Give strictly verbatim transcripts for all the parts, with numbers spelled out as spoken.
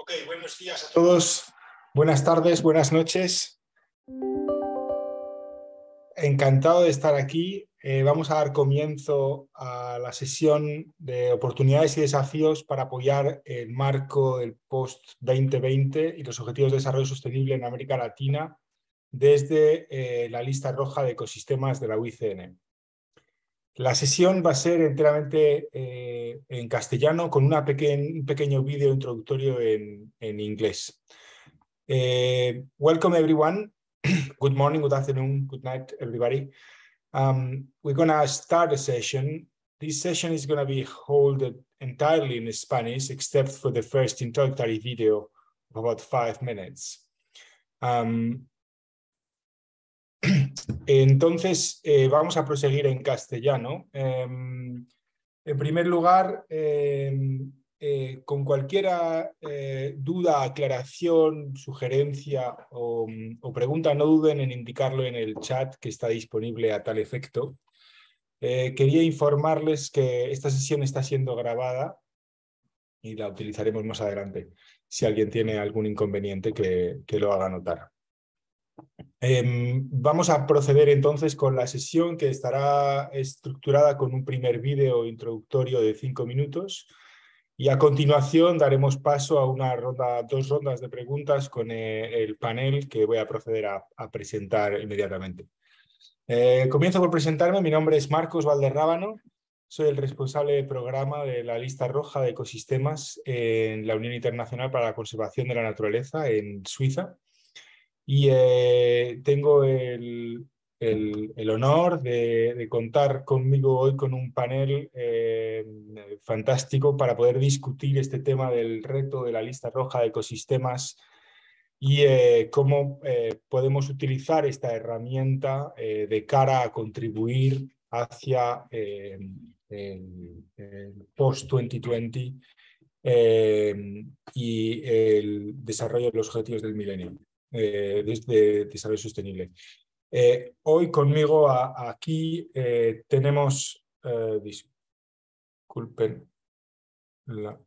Ok, buenos días a todos, buenas tardes, buenas noches. Encantado de estar aquí. Eh, vamos a dar comienzo a la sesión de oportunidades y desafíos para apoyar el marco del post veinte veinte y los objetivos de desarrollo sostenible en América Latina desde eh, la lista roja de ecosistemas de la U I C N. La sesión va a ser enteramente eh, en castellano con una peque un pequeño vídeo introductorio en, en inglés. Uh, welcome everyone. Good morning, good afternoon, good night, everybody. Um, we're going to start the session. This session is going to be held entirely in Spanish, except for the first introductory video of about five minutes. Um, entonces, eh, vamos a proseguir en castellano. Eh, en primer lugar, eh, Eh, con cualquier eh, duda, aclaración, sugerencia o, o pregunta, no duden en indicarlo en el chat que está disponible a tal efecto. Eh, quería informarles que esta sesión está siendo grabada y la utilizaremos más adelante. Si alguien tiene algún inconveniente, que, que lo haga notar. Eh, vamos a proceder entonces con la sesión, que estará estructurada con un primer vídeo introductorio de cinco minutos. Y a continuación daremos paso a una ronda, dos rondas de preguntas con eh, el panel que voy a proceder a, a presentar inmediatamente. Eh, comienzo por presentarme. Mi nombre es Marcos Valderrábano. Soy el responsable de programa de la lista roja de ecosistemas en la Unión Internacional para la Conservación de la Naturaleza en Suiza. Y eh, tengo el, El, el honor de, de contar conmigo hoy con un panel eh, fantástico para poder discutir este tema del reto de la lista roja de ecosistemas y eh, cómo eh, podemos utilizar esta herramienta eh, de cara a contribuir hacia eh, el, el post dos mil veinte eh, y el desarrollo de los objetivos del milenio, eh, desde desarrollo sostenible. Eh, hoy conmigo a, aquí eh, tenemos, eh, disculpen, la,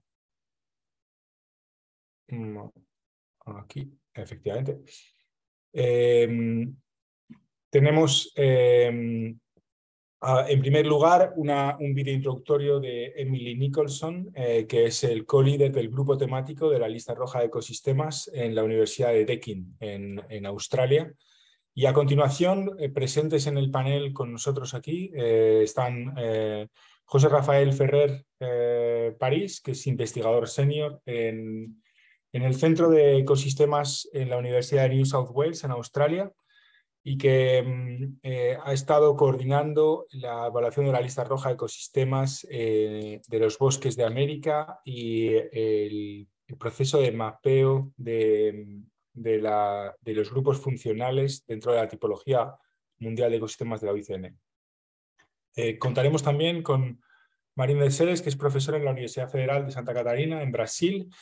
no, aquí, efectivamente, eh, tenemos eh, a, en primer lugar una, un vídeo introductorio de Emily Nicholson, eh, que es el co-líder del grupo temático de la lista roja de ecosistemas en la Universidad de Deakin, en, en Australia. Y a continuación, eh, presentes en el panel con nosotros aquí, eh, están eh, José Rafael Ferrer eh, París, que es investigador senior en, en el Centro de Ecosistemas en la Universidad de New South Wales, en Australia, y que eh, ha estado coordinando la evaluación de la lista roja de ecosistemas eh, de los bosques de América y el, el proceso de mapeo de... De, la, de los grupos funcionales dentro de la tipología mundial de ecosistemas de la U I C N. Eh, contaremos también con Marina de Seres, que es profesora en la Universidad Federal de Santa Catarina, en Brasil,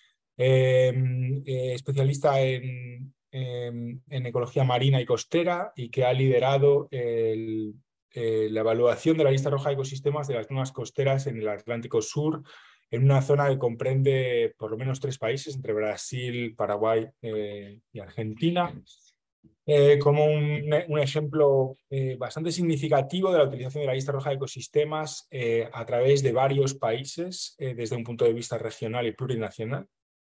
eh, eh, especialista en, en, en ecología marina y costera, y que ha liderado el, eh, la evaluación de la lista roja de ecosistemas de las zonas costeras en el Atlántico Sur, en una zona que comprende por lo menos tres países, entre Brasil, Paraguay eh, y Argentina, eh, como un, un ejemplo eh, bastante significativo de la utilización de la lista roja de ecosistemas eh, a través de varios países eh, desde un punto de vista regional y plurinacional.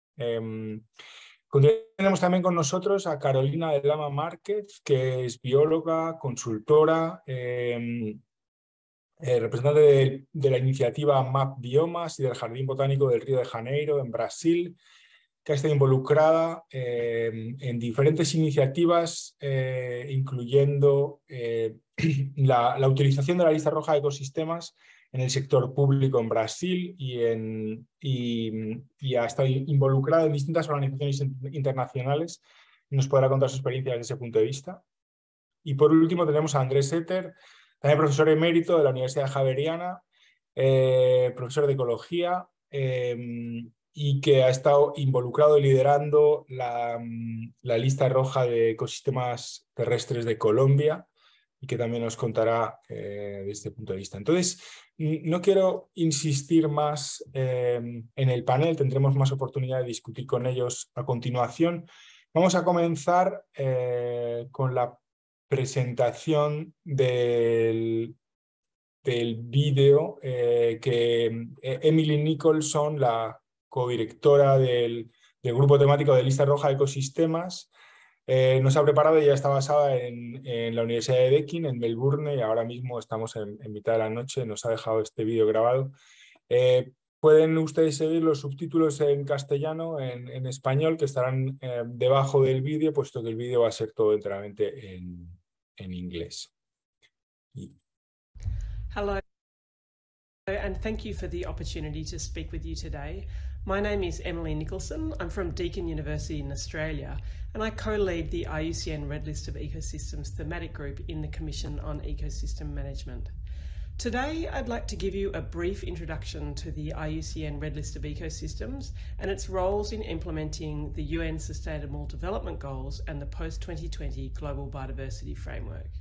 Eh, tenemos también con nosotros a Carolina de Lama Márquez, que es bióloga, consultora, eh, Eh, representante de, de la iniciativa MAP Biomas y del Jardín Botánico del Río de Janeiro, en Brasil, que ha estado involucrada eh, en diferentes iniciativas, eh, incluyendo eh, la, la utilización de la lista roja de ecosistemas en el sector público en Brasil y, en, y, y ha estado involucrada en distintas organizaciones internacionales y nos podrá contar su experiencia desde ese punto de vista. Y por último tenemos a Andrés Etter, también profesor emérito de la Universidad Javeriana, eh, profesor de ecología eh, y que ha estado involucrado y liderando la, la lista roja de ecosistemas terrestres de Colombia y que también nos contará eh, desde este punto de vista. Entonces, no quiero insistir más eh, en el panel, tendremos más oportunidad de discutir con ellos a continuación. Vamos a comenzar eh, con la presentación del, del vídeo eh, que eh, Emily Nicholson, la codirectora del, del grupo temático de Lista Roja de Ecosistemas, Eh, nos ha preparado y ya está basada en, en la Universidad de Deakin, en Melbourne, y ahora mismo estamos en, en mitad de la noche, nos ha dejado este vídeo grabado. Eh, pueden ustedes seguir los subtítulos en castellano, en, en español, que estarán eh, debajo del vídeo, puesto que el vídeo va a ser todo enteramente en, en inglés. Y... Hello, and thank you for the opportunity to speak with you today. My name is Emily Nicholson. I'm from Deakin University in Australia, and I co-lead the I U C N Red List of Ecosystems thematic group in the Commission on Ecosystem Management. Today, I'd like to give you a brief introduction to the I U C N Red List of Ecosystems and its roles in implementing the U N Sustainable Development Goals and the post twenty twenty Global Biodiversity Framework.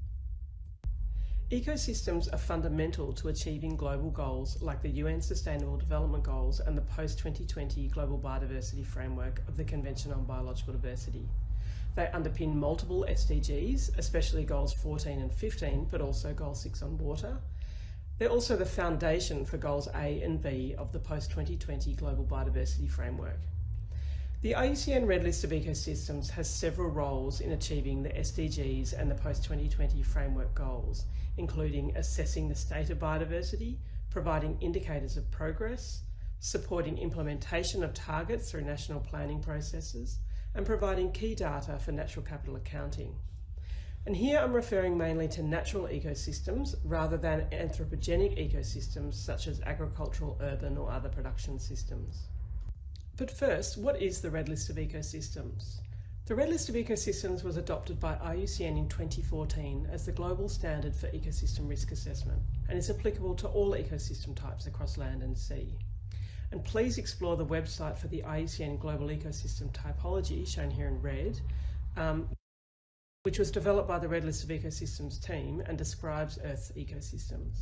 Ecosystems are fundamental to achieving global goals like the U N Sustainable Development Goals and the post twenty twenty Global Biodiversity Framework of the Convention on Biological Diversity. They underpin multiple S D Gs, especially goals fourteen and fifteen, but also goal six on water. They're also the foundation for goals A and B of the post twenty twenty Global Biodiversity Framework. The I U C N Red List of Ecosystems has several roles in achieving the S D Gs and the post twenty twenty framework goals, including assessing the state of biodiversity, providing indicators of progress, supporting implementation of targets through national planning processes, and providing key data for natural capital accounting. And here I'm referring mainly to natural ecosystems rather than anthropogenic ecosystems such as agricultural, urban, or other production systems. But first, what is the Red List of Ecosystems? The Red List of Ecosystems was adopted by I U C N in twenty fourteen as the global standard for ecosystem risk assessment and is applicable to all ecosystem types across land and sea. And please explore the website for the I U C N Global Ecosystem Typology, shown here in red, um, which was developed by the Red List of Ecosystems team and describes Earth's ecosystems.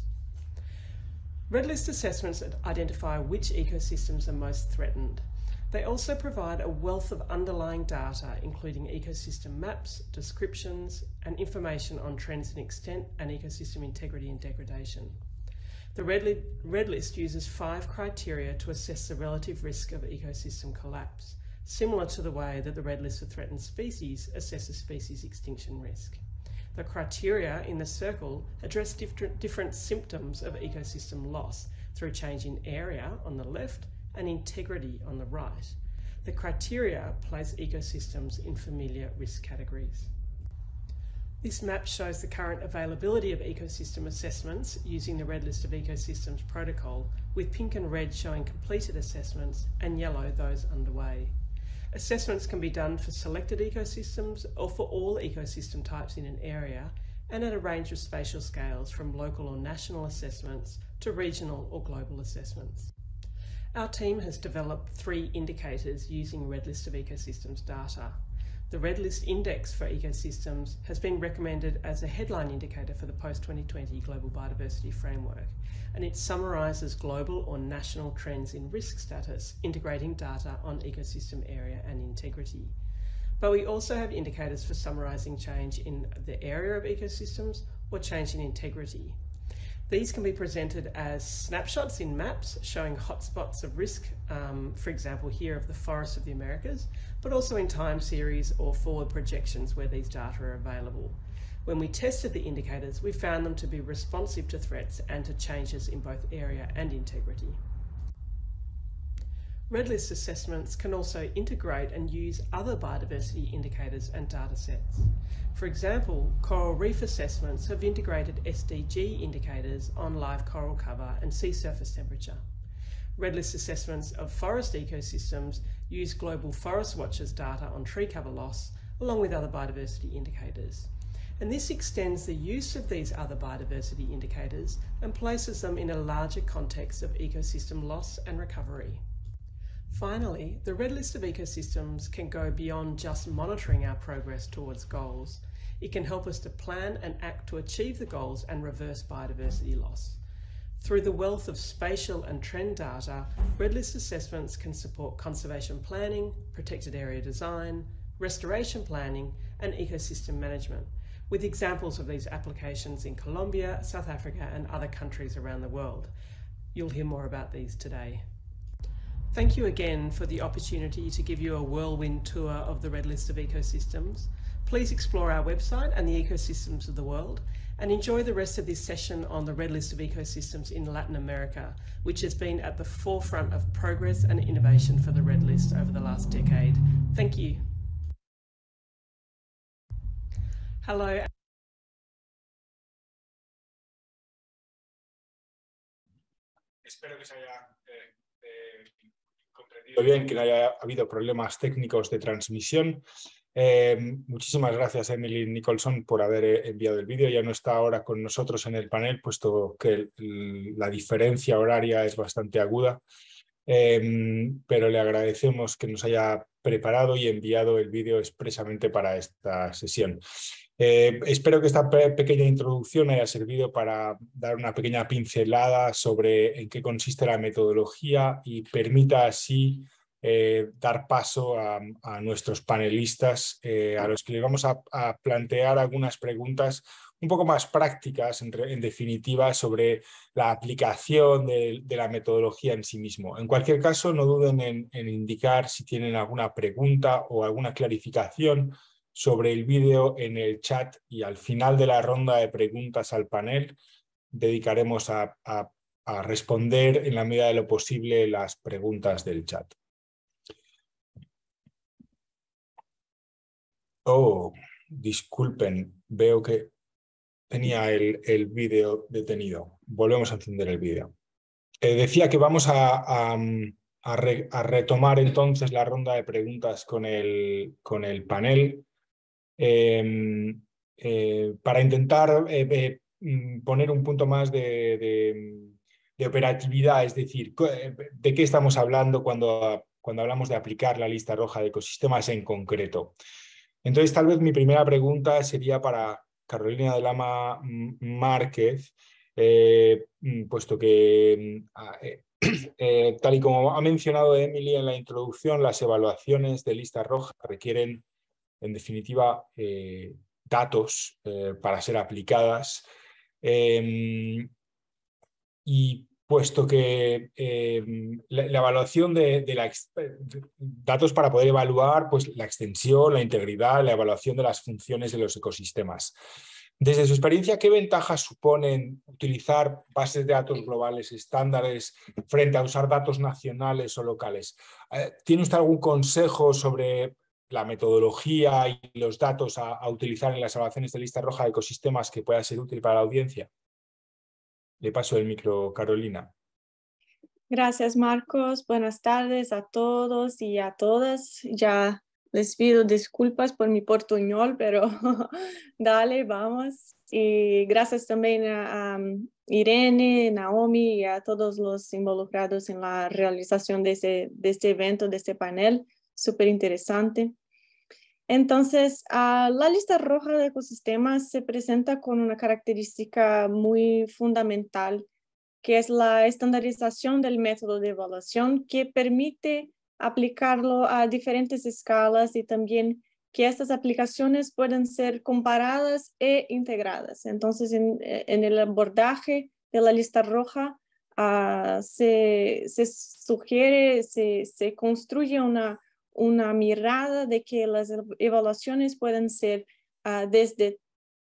Red List assessments identify which ecosystems are most threatened. They also provide a wealth of underlying data, including ecosystem maps, descriptions, and information on trends in extent and ecosystem integrity and degradation. The Red, Li- Red List uses five criteria to assess the relative risk of ecosystem collapse, similar to the way that the Red List of Threatened Species assesses species extinction risk. The criteria in the circle address different, different symptoms of ecosystem loss through change in area on the left and integrity on the right. The criteria place ecosystems in familiar risk categories. This map shows the current availability of ecosystem assessments using the Red List of Ecosystems protocol, with pink and red showing completed assessments and yellow those underway. Assessments can be done for selected ecosystems or for all ecosystem types in an area and at a range of spatial scales from local or national assessments to regional or global assessments. Our team has developed three indicators using Red List of Ecosystems data. The Red List Index for Ecosystems has been recommended as a headline indicator for the post twenty twenty Global Biodiversity Framework, and it summarises global or national trends in risk status, integrating data on ecosystem area and integrity. But we also have indicators for summarising change in the area of ecosystems or change in integrity. These can be presented as snapshots in maps showing hotspots of risk, um, for example here of the forests of the Americas, but also in time series or forward projections where these data are available. When we tested the indicators, we found them to be responsive to threats and to changes in both area and integrity. Red List assessments can also integrate and use other biodiversity indicators and data sets. For example, coral reef assessments have integrated S D G indicators on live coral cover and sea surface temperature. Red List assessments of forest ecosystems use Global Forest Watch's data on tree cover loss, along with other biodiversity indicators. And this extends the use of these other biodiversity indicators and places them in a larger context of ecosystem loss and recovery. Finally, the Red List of Ecosystems can go beyond just monitoring our progress towards goals. It can help us to plan and act to achieve the goals and reverse biodiversity loss. Through the wealth of spatial and trend data, Red List assessments can support conservation planning, protected area design, restoration planning, and ecosystem management, with examples of these applications in Colombia, South Africa, and other countries around the world. You'll hear more about these today. Thank you again for the opportunity to give you a whirlwind tour of the Red List of Ecosystems. Please explore our website and the ecosystems of the world, and enjoy the rest of this session on the Red List of Ecosystems in Latin America, which has been at the forefront of progress and innovation for the Red List over the last decade. Thank you. Hello. Espero que se haya eh, eh, comprendido bien, que no haya habido problemas técnicos de transmisión. Eh, muchísimas gracias a Emily Nicholson por haber enviado el vídeo. Ya no está ahora con nosotros en el panel, puesto que el, el, la diferencia horaria es bastante aguda, eh, pero le agradecemos que nos haya preparado y enviado el vídeo expresamente para esta sesión. Eh, espero que esta pe pequeña introducción haya servido para dar una pequeña pincelada sobre en qué consiste la metodología y permita así eh, dar paso a, a nuestros panelistas, eh, a los que les vamos a, a plantear algunas preguntas un poco más prácticas, en, en definitiva, sobre la aplicación de, de la metodología en sí mismo. En cualquier caso, no duden en, en indicar si tienen alguna pregunta o alguna clarificación sobre el vídeo en el chat, y al final de la ronda de preguntas al panel dedicaremos a, a, a responder en la medida de lo posible las preguntas del chat. Oh, disculpen, veo que tenía el, el vídeo detenido. Volvemos a encender el vídeo. Eh, decía que vamos a, a, a, re, a retomar entonces la ronda de preguntas con el, con el panel. Eh, eh, para intentar eh, eh, poner un punto más de, de, de operatividad, es decir, de qué estamos hablando cuando, cuando hablamos de aplicar la lista roja de ecosistemas en concreto. Entonces, tal vez mi primera pregunta sería para Carolina de Lama Márquez, eh, puesto que, eh, eh, tal y como ha mencionado Emily en la introducción, las evaluaciones de lista roja requieren, en definitiva, eh, datos eh, para ser aplicadas. Eh, y puesto que eh, la, la evaluación de, de, la, de datos para poder evaluar pues, la extensión, la integridad, la evaluación de las funciones de los ecosistemas. Desde su experiencia, ¿qué ventajas suponen utilizar bases de datos globales estándares frente a usar datos nacionales o locales? ¿Tiene usted algún consejo sobre la metodología y los datos a, a utilizar en las evaluaciones de lista roja de ecosistemas que pueda ser útil para la audiencia? Le paso el micro, Carolina. Gracias, Marcos. Buenas tardes a todos y a todas. Ya les pido disculpas por mi portuñol, pero dale, vamos. Y gracias también a, a Irene, Naomi y a todos los involucrados en la realización de este, de este evento, de este panel. Súper interesante. Entonces, uh, la lista roja de ecosistemas se presenta con una característica muy fundamental, que es la estandarización del método de evaluación, que permite aplicarlo a diferentes escalas y también que estas aplicaciones pueden ser comparadas e integradas. Entonces, en, en el abordaje de la lista roja, uh, se, se sugiere, se, se construye una una mirada de que las evaluaciones pueden ser uh, desde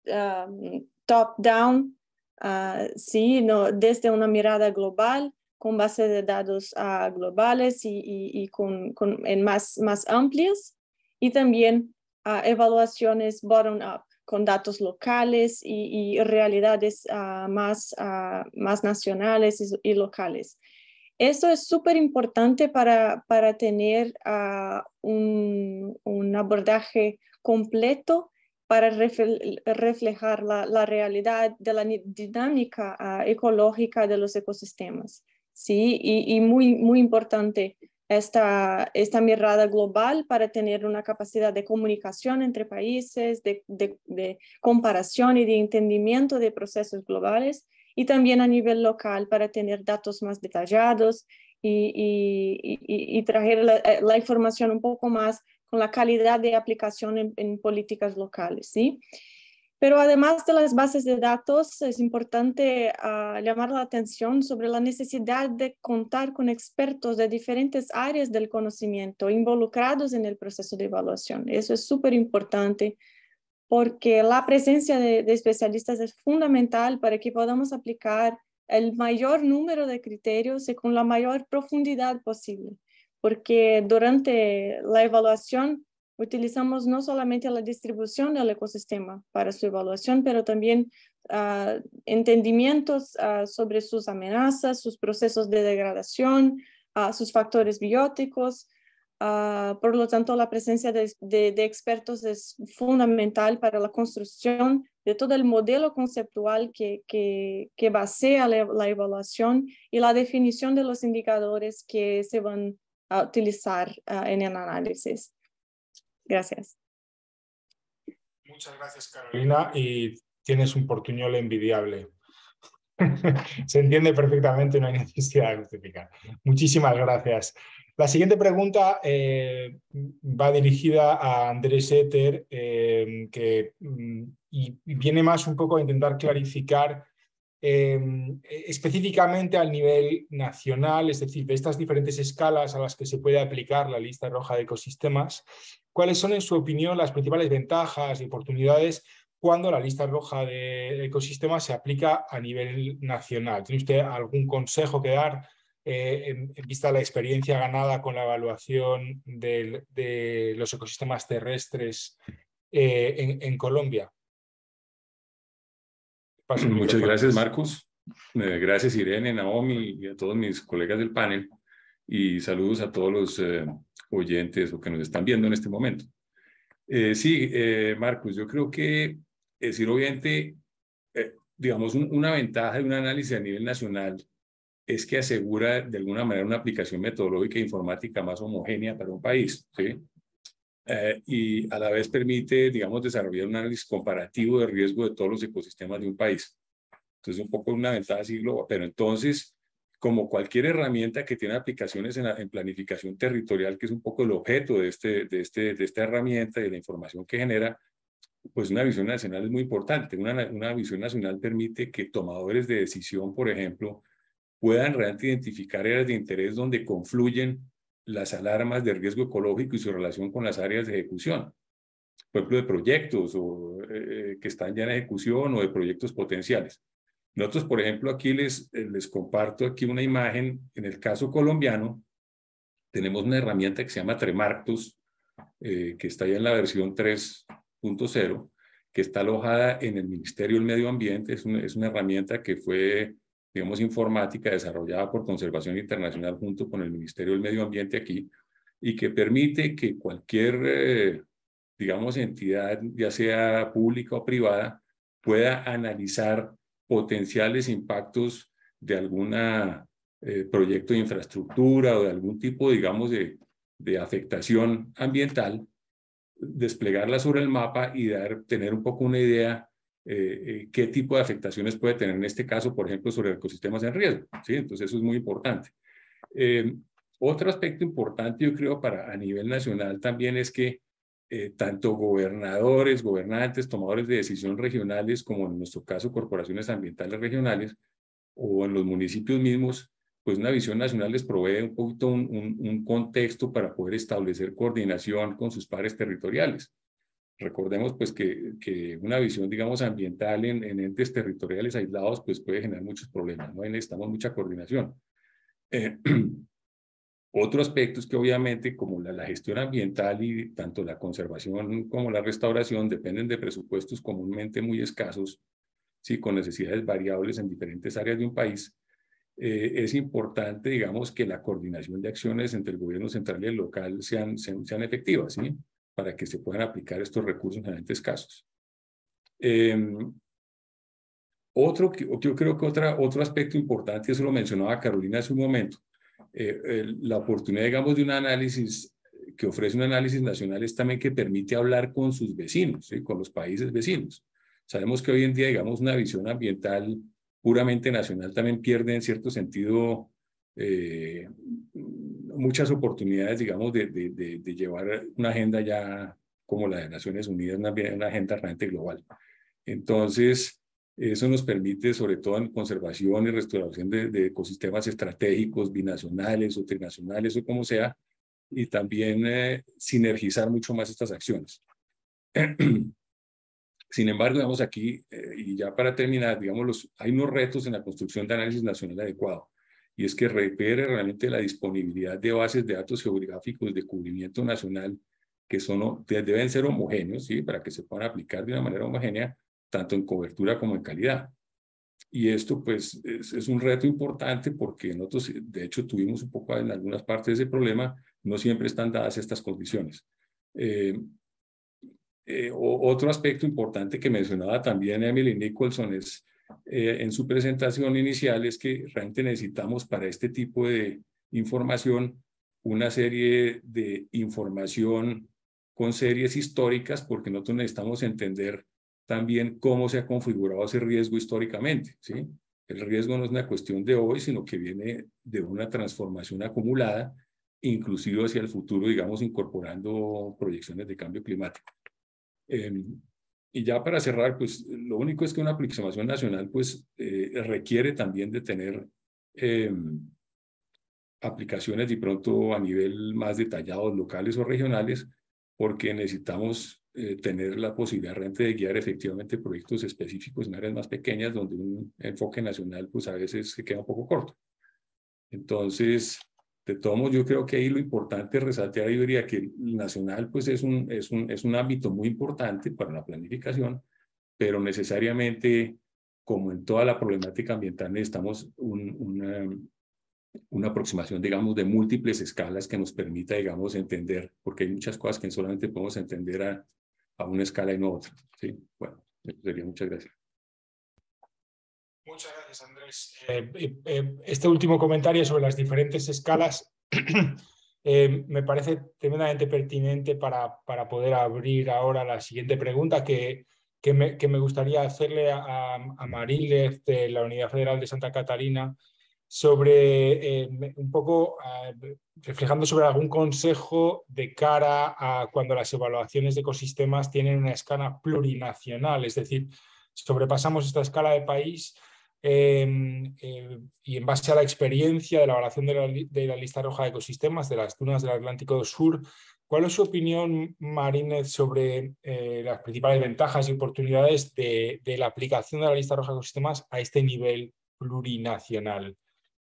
uh, top-down, uh, sí, no, desde una mirada global, con base de datos uh, globales y, y, y con, con, en más, más amplias, y también uh, evaluaciones bottom-up, con datos locales y, y realidades uh, más, uh, más nacionales y, y locales. Esto es súper importante para, para tener uh, un, un abordaje completo para refle reflejar la, la realidad de la dinámica uh, ecológica de los ecosistemas. ¿Sí? Y, y muy, muy importante esta, esta mirada global para tener una capacidad de comunicación entre países, de, de, de comparación y de entendimiento de procesos globales, y también a nivel local para tener datos más detallados y, y, y, y traer la, la información un poco más con la calidad de aplicación en, en políticas locales, ¿sí? Pero además de las bases de datos, es importante uh, llamar la atención sobre la necesidad de contar con expertos de diferentes áreas del conocimiento involucrados en el proceso de evaluación. Eso es súper importante porque la presencia de, de especialistas es fundamental para que podamos aplicar el mayor número de criterios y con la mayor profundidad posible. Porque durante la evaluación utilizamos no solamente la distribución del ecosistema para su evaluación, pero también uh, entendimientos uh, sobre sus amenazas, sus procesos de degradación, uh, sus factores bióticos. Uh, por lo tanto, la presencia de, de, de expertos es fundamental para la construcción de todo el modelo conceptual que, que, que basea la, la evaluación y la definición de los indicadores que se van a utilizar uh, en el análisis. Gracias. Muchas gracias, Carolina, y tienes un portuñol envidiable. Se entiende perfectamente, no hay necesidad de justificar. Muchísimas gracias. La siguiente pregunta eh, va dirigida a Andrés Eter, eh, que y viene más un poco a intentar clarificar eh, específicamente al nivel nacional, es decir, de estas diferentes escalas a las que se puede aplicar la lista roja de ecosistemas, ¿cuáles son, en su opinión, las principales ventajas y oportunidades cuando la lista roja de ecosistemas se aplica a nivel nacional? ¿Tiene usted algún consejo que dar eh, en, en vista de la experiencia ganada con la evaluación de, de los ecosistemas terrestres eh, en, en Colombia? Paso Muchas gracias, Marcos. Eh, gracias, Irene, Naomi y a todos mis colegas del panel. Y saludos a todos los eh, oyentes o que nos están viendo en este momento. Eh, sí, eh, Marcos, yo creo que, es decir, obviamente, eh, digamos, un, una ventaja de un análisis a nivel nacional es que asegura de alguna manera una aplicación metodológica e informática más homogénea para un país, ¿sí? Eh, y a la vez permite, digamos, desarrollar un análisis comparativo de riesgo de todos los ecosistemas de un país. Entonces, un poco una ventaja así global, pero entonces, como cualquier herramienta que tiene aplicaciones en, la, en planificación territorial, que es un poco el objeto de, este, de, este, de esta herramienta y de la información que genera, pues una visión nacional es muy importante. Una, una visión nacional permite que tomadores de decisión, por ejemplo, puedan realmente identificar áreas de interés donde confluyen las alarmas de riesgo ecológico y su relación con las áreas de ejecución, por ejemplo, de proyectos o, eh, que están ya en ejecución o de proyectos potenciales. Nosotros, por ejemplo, aquí les, les comparto aquí una imagen. En el caso colombiano, tenemos una herramienta que se llama Tremarctos, eh, que está ya en la versión tres punto cero, que está alojada en el Ministerio del Medio Ambiente. Es una, es una herramienta que fue, digamos, informática, desarrollada por Conservación Internacional junto con el Ministerio del Medio Ambiente aquí, y que permite que cualquier, eh, digamos, entidad, ya sea pública o privada, pueda analizar potenciales impactos de algún eh, proyecto de infraestructura o de algún tipo, digamos, de, de afectación ambiental, desplegarla sobre el mapa y dar, tener un poco una idea eh, eh, qué tipo de afectaciones puede tener en este caso, por ejemplo, sobre ecosistemas en riesgo, ¿sí? Entonces eso es muy importante. Eh, otro aspecto importante, yo creo, para a nivel nacional también es que Eh, tanto gobernadores, gobernantes, tomadores de decisión regionales, como en nuestro caso corporaciones ambientales regionales, o en los municipios mismos, pues una visión nacional les provee un poquito un, un, un contexto para poder establecer coordinación con sus pares territoriales. Recordemos pues que, que una visión, digamos, ambiental en, en entes territoriales aislados pues puede generar muchos problemas, ¿no? Y necesitamos mucha coordinación. Eh, Otro aspecto es que obviamente como la, la gestión ambiental y tanto la conservación como la restauración dependen de presupuestos comúnmente muy escasos, ¿sí? Con necesidades variables en diferentes áreas de un país, eh, es importante, digamos, que la coordinación de acciones entre el gobierno central y el local sean, sean, sean efectivas, ¿sí? Para que se puedan aplicar estos recursos en diferentes casos. Eh, otro, yo creo que otra, otro aspecto importante, eso lo mencionaba Carolina hace un momento, eh, el, la oportunidad, digamos, de un análisis que ofrece un análisis nacional es también que permite hablar con sus vecinos, ¿sí? Con los países vecinos. Sabemos que hoy en día, digamos, una visión ambiental puramente nacional también pierde en cierto sentido eh, muchas oportunidades, digamos, de, de, de, de llevar una agenda ya como la de Naciones Unidas, una, una agenda realmente global. Entonces, eso nos permite, sobre todo en conservación y restauración de, de ecosistemas estratégicos, binacionales o trinacionales o como sea, y también eh, sinergizar mucho más estas acciones. Sin embargo, digamos aquí, eh, y ya para terminar, digamos, los, hay unos retos en la construcción de análisis nacional adecuado, y es que requiere realmente la disponibilidad de bases de datos geográficos de cubrimiento nacional que son, deben ser homogéneos, ¿sí? Para que se puedan aplicar de una manera homogénea, tanto en cobertura como en calidad. Y esto, pues, es, es un reto importante porque nosotros, de hecho, tuvimos un poco en algunas partes ese problema, no siempre están dadas estas condiciones. Eh, eh, o, otro aspecto importante que mencionaba también Emily Nicholson es, eh, en su presentación inicial, es que realmente necesitamos para este tipo de información una serie de información con series históricas, porque nosotros necesitamos entender también cómo se ha configurado ese riesgo históricamente, ¿sí? El riesgo no es una cuestión de hoy, sino que viene de una transformación acumulada, inclusive hacia el futuro, digamos, incorporando proyecciones de cambio climático. Eh, y ya para cerrar, pues lo único es que una aproximación nacional pues eh, requiere también de tener eh, aplicaciones de pronto a nivel más detallado, locales o regionales, porque necesitamos eh, tener la posibilidad realmente de guiar efectivamente proyectos específicos en áreas más pequeñas donde un enfoque nacional pues a veces se queda un poco corto. Entonces, de todos modos, yo creo que ahí lo importante es resaltar, yo diría que el nacional pues es un, es un, es un ámbito muy importante para la planificación, pero necesariamente, como en toda la problemática ambiental, necesitamos un, una, una aproximación, digamos, de múltiples escalas que nos permita, digamos, entender, porque hay muchas cosas que solamente podemos entender a, a una escala y no a otra. ¿Sí? Bueno, eso sería. Muchas gracias. Muchas gracias, Andrés. Eh, eh, este último comentario sobre las diferentes escalas eh, me parece tremendamente pertinente para, para poder abrir ahora la siguiente pregunta que, que, me, que me gustaría hacerle a, a Marílez de la Unidad Federal de Santa Catarina sobre eh, un poco eh, reflejando sobre algún consejo de cara a cuando las evaluaciones de ecosistemas tienen una escala plurinacional, es decir, sobrepasamos esta escala de país. Eh, eh, y en base a la experiencia de la evaluación de la, de la lista roja de ecosistemas de las dunas del Atlántico Sur, ¿cuál es su opinión, Marílez, sobre eh, las principales ventajas y oportunidades de, de la aplicación de la lista roja de ecosistemas a este nivel plurinacional?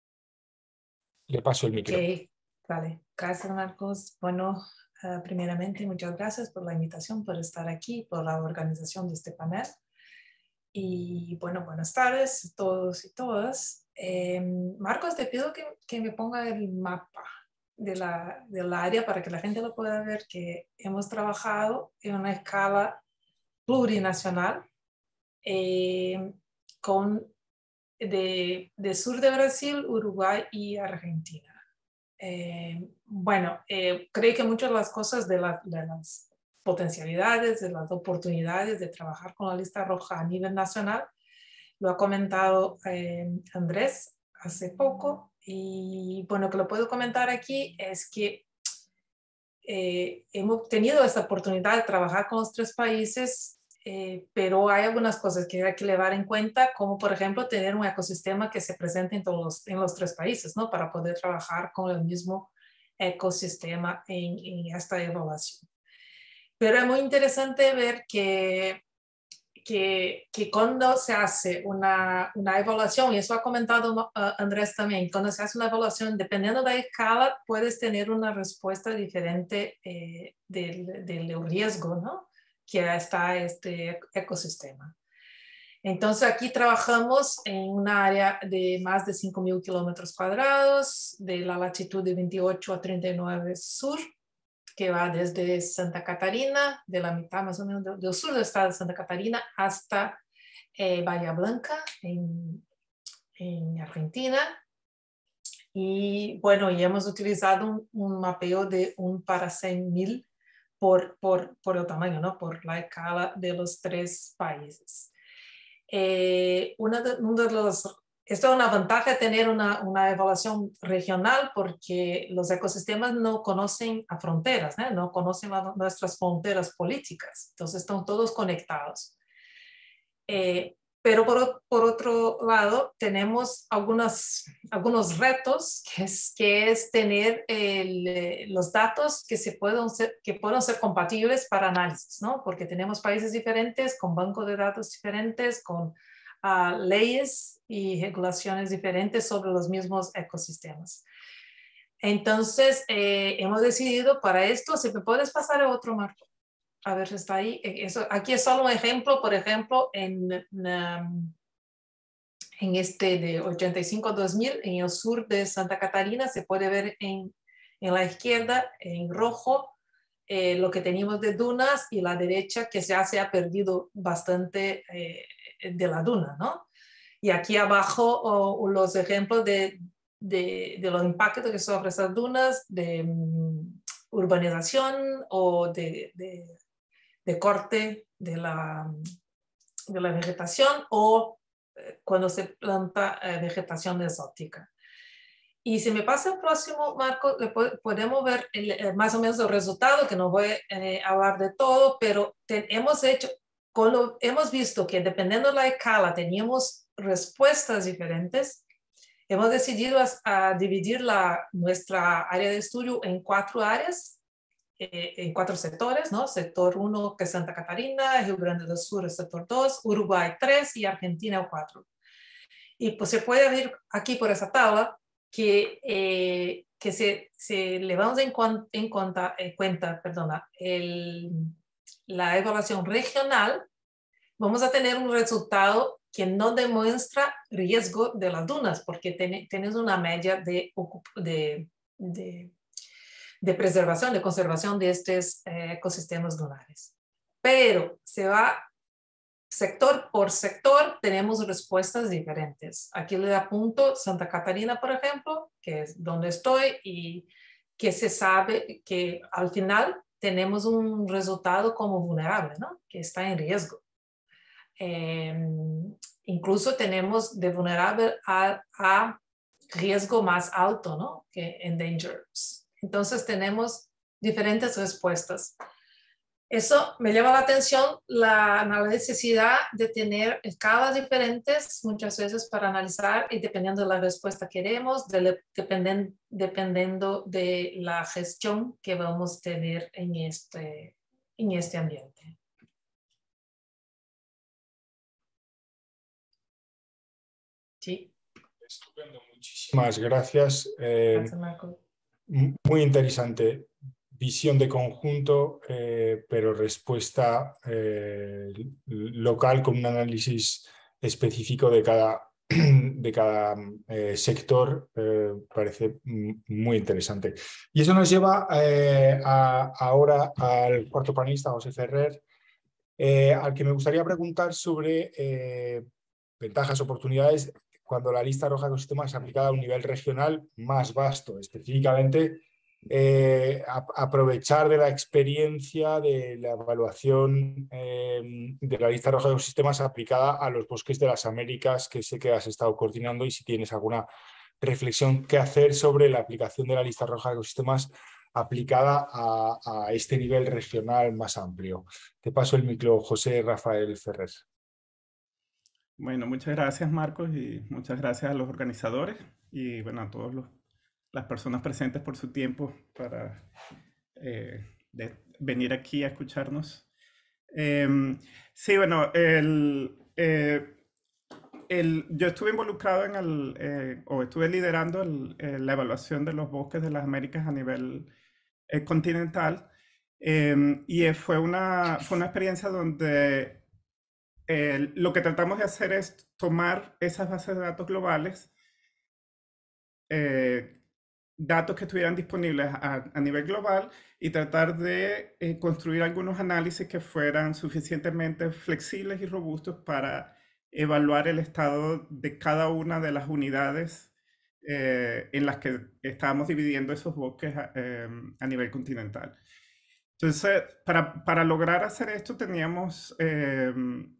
Le paso el micro. Ok, vale. Gracias, Marcos. Bueno, uh, primeramente, muchas gracias por la invitación, por estar aquí, por la organización de este panel. Y bueno, buenas tardes a todos y todas. Eh, Marcos, te pido que, que me ponga el mapa de la, del área para que la gente lo pueda ver, que hemos trabajado en una escala plurinacional eh, con, de, de sur de Brasil, Uruguay y Argentina. Eh, bueno, eh, creo que muchas de las cosas de, la, de las potencialidades, de las oportunidades de trabajar con la lista roja a nivel nacional, lo ha comentado eh, Andrés hace poco, y bueno, que lo puedo comentar aquí es que eh, hemos tenido esta oportunidad de trabajar con los tres países, eh, pero hay algunas cosas que hay que llevar en cuenta, como por ejemplo tener un ecosistema que se presente en, todos los, en los tres países, ¿no? Para poder trabajar con el mismo ecosistema en, en esta evaluación. Pero es muy interesante ver que, que, que cuando se hace una, una evaluación, y eso ha comentado uh, Andrés también, cuando se hace una evaluación, dependiendo de la escala, puedes tener una respuesta diferente eh, del, del riesgo, ¿no? Que está este ecosistema. Entonces aquí trabajamos en un área de más de cinco mil kilómetros cuadrados, de la latitud de veintiocho a treinta y nueve sur, que va desde Santa Catarina, de la mitad más o menos del, del sur del estado de Santa Catarina, hasta eh, Bahía Blanca, en, en Argentina. Y bueno, y hemos utilizado un, un mapeo de un para cien mil por, por, por el tamaño, ¿no? Por la escala de los tres países. Eh, una de, uno de los, esto es una ventaja tener una, una evaluación regional porque los ecosistemas no conocen a fronteras, ¿eh? No conocen a nuestras fronteras políticas, entonces están todos conectados. Eh, pero por, por otro lado, tenemos algunas, algunos retos, que es, que es tener el, los datos que, se puedan ser, que puedan ser compatibles para análisis, ¿no? Porque tenemos países diferentes, con bancos de datos diferentes, con uh, leyes y regulaciones diferentes sobre los mismos ecosistemas. Entonces, eh, hemos decidido para esto, si me puedes pasar a otro, Marco. A ver si está ahí. Eso, aquí es solo un ejemplo, por ejemplo, en, en, en este de ochenta y cinco a dos mil, en el sur de Santa Catarina, se puede ver en, en la izquierda, en rojo, eh, lo que teníamos de dunas y la derecha que ya se ha perdido bastante eh, de la duna, ¿no? Y aquí abajo oh, los ejemplos de, de, de los impactos que sufren esas dunas, de um, urbanización o de... de de corte de la, de la vegetación o eh, cuando se planta eh, vegetación exótica. Y si me pasa el próximo, Marco, le po podemos ver el, el, más o menos el resultado, que no voy a eh, hablar de todo, pero te, hemos hecho, con lo, hemos visto que dependiendo de la escala teníamos respuestas diferentes. Hemos decidido a, a dividir la, nuestra área de estudio en cuatro áreas, en cuatro sectores, ¿no? Sector uno, que es Santa Catarina, Río Grande do Sur, el sector dos, Uruguay tres y Argentina cuatro. Y pues se puede ver aquí por esa tabla que, eh, que se, se le vamos en, en cuenta, en cuenta perdona, el, la evaluación regional, vamos a tener un resultado que no demuestra riesgo de las dunas, porque ten, tienes una media de, de, de de preservación, de conservación de estos eh, ecosistemas dunares. Pero se va sector por sector, tenemos respuestas diferentes. Aquí le apunto Santa Catarina, por ejemplo, que es donde estoy, y que se sabe que al final tenemos un resultado como vulnerable, ¿no? Que está en riesgo. Eh, incluso tenemos de vulnerable a, a riesgo más alto, ¿no? Que endangered. Entonces tenemos diferentes respuestas. Eso me llama la atención, la, la necesidad de tener escalas diferentes muchas veces para analizar y dependiendo de la respuesta que queremos, de, dependen, dependiendo de la gestión que vamos a tener en este, en este ambiente. Sí. Estupendo, muchísimas gracias. Eh, Gracias, Marco. Muy interesante, visión de conjunto, eh, pero respuesta eh, local con un análisis específico de cada, de cada eh, sector, eh, parece muy interesante. Y eso nos lleva eh, a, ahora al cuarto panelista, José Ferrer, eh, al que me gustaría preguntar sobre eh, ventajas, oportunidades cuando la lista roja de ecosistemas es aplicada a un nivel regional más vasto, específicamente eh, a, aprovechar de la experiencia de la evaluación eh, de la lista roja de ecosistemas aplicada a los bosques de las Américas, que sé que has estado coordinando, y si tienes alguna reflexión que hacer sobre la aplicación de la lista roja de ecosistemas aplicada a, a este nivel regional más amplio. Te paso el micro, José Rafael Ferrer. Bueno, muchas gracias, Marcos, y muchas gracias a los organizadores y bueno, a todas las personas presentes por su tiempo para eh, de venir aquí a escucharnos. Eh, sí, bueno, el, eh, el, yo estuve involucrado en el, eh, o estuve liderando el, eh, la evaluación de los bosques de las Américas a nivel eh, continental eh, y fue una, fue una experiencia donde Eh, lo que tratamos de hacer es tomar esas bases de datos globales, eh, datos que estuvieran disponibles a, a nivel global y tratar de eh, construir algunos análisis que fueran suficientemente flexibles y robustos para evaluar el estado de cada una de las unidades eh, en las que estábamos dividiendo esos bosques eh, a nivel continental. Entonces, para, para lograr hacer esto teníamos eh,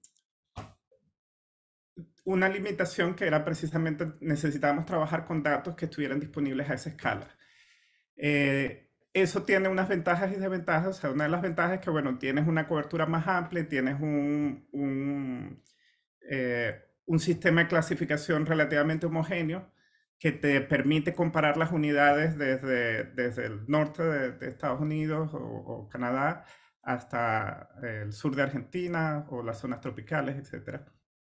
una limitación que era precisamente necesitábamos trabajar con datos que estuvieran disponibles a esa escala. Eh, eso tiene unas ventajas y desventajas. O sea, una de las ventajas es que, bueno, tienes una cobertura más amplia, tienes un, un, eh, un sistema de clasificación relativamente homogéneo que te permite comparar las unidades desde, desde el norte de, de Estados Unidos o, o Canadá hasta el sur de Argentina o las zonas tropicales, etcétera.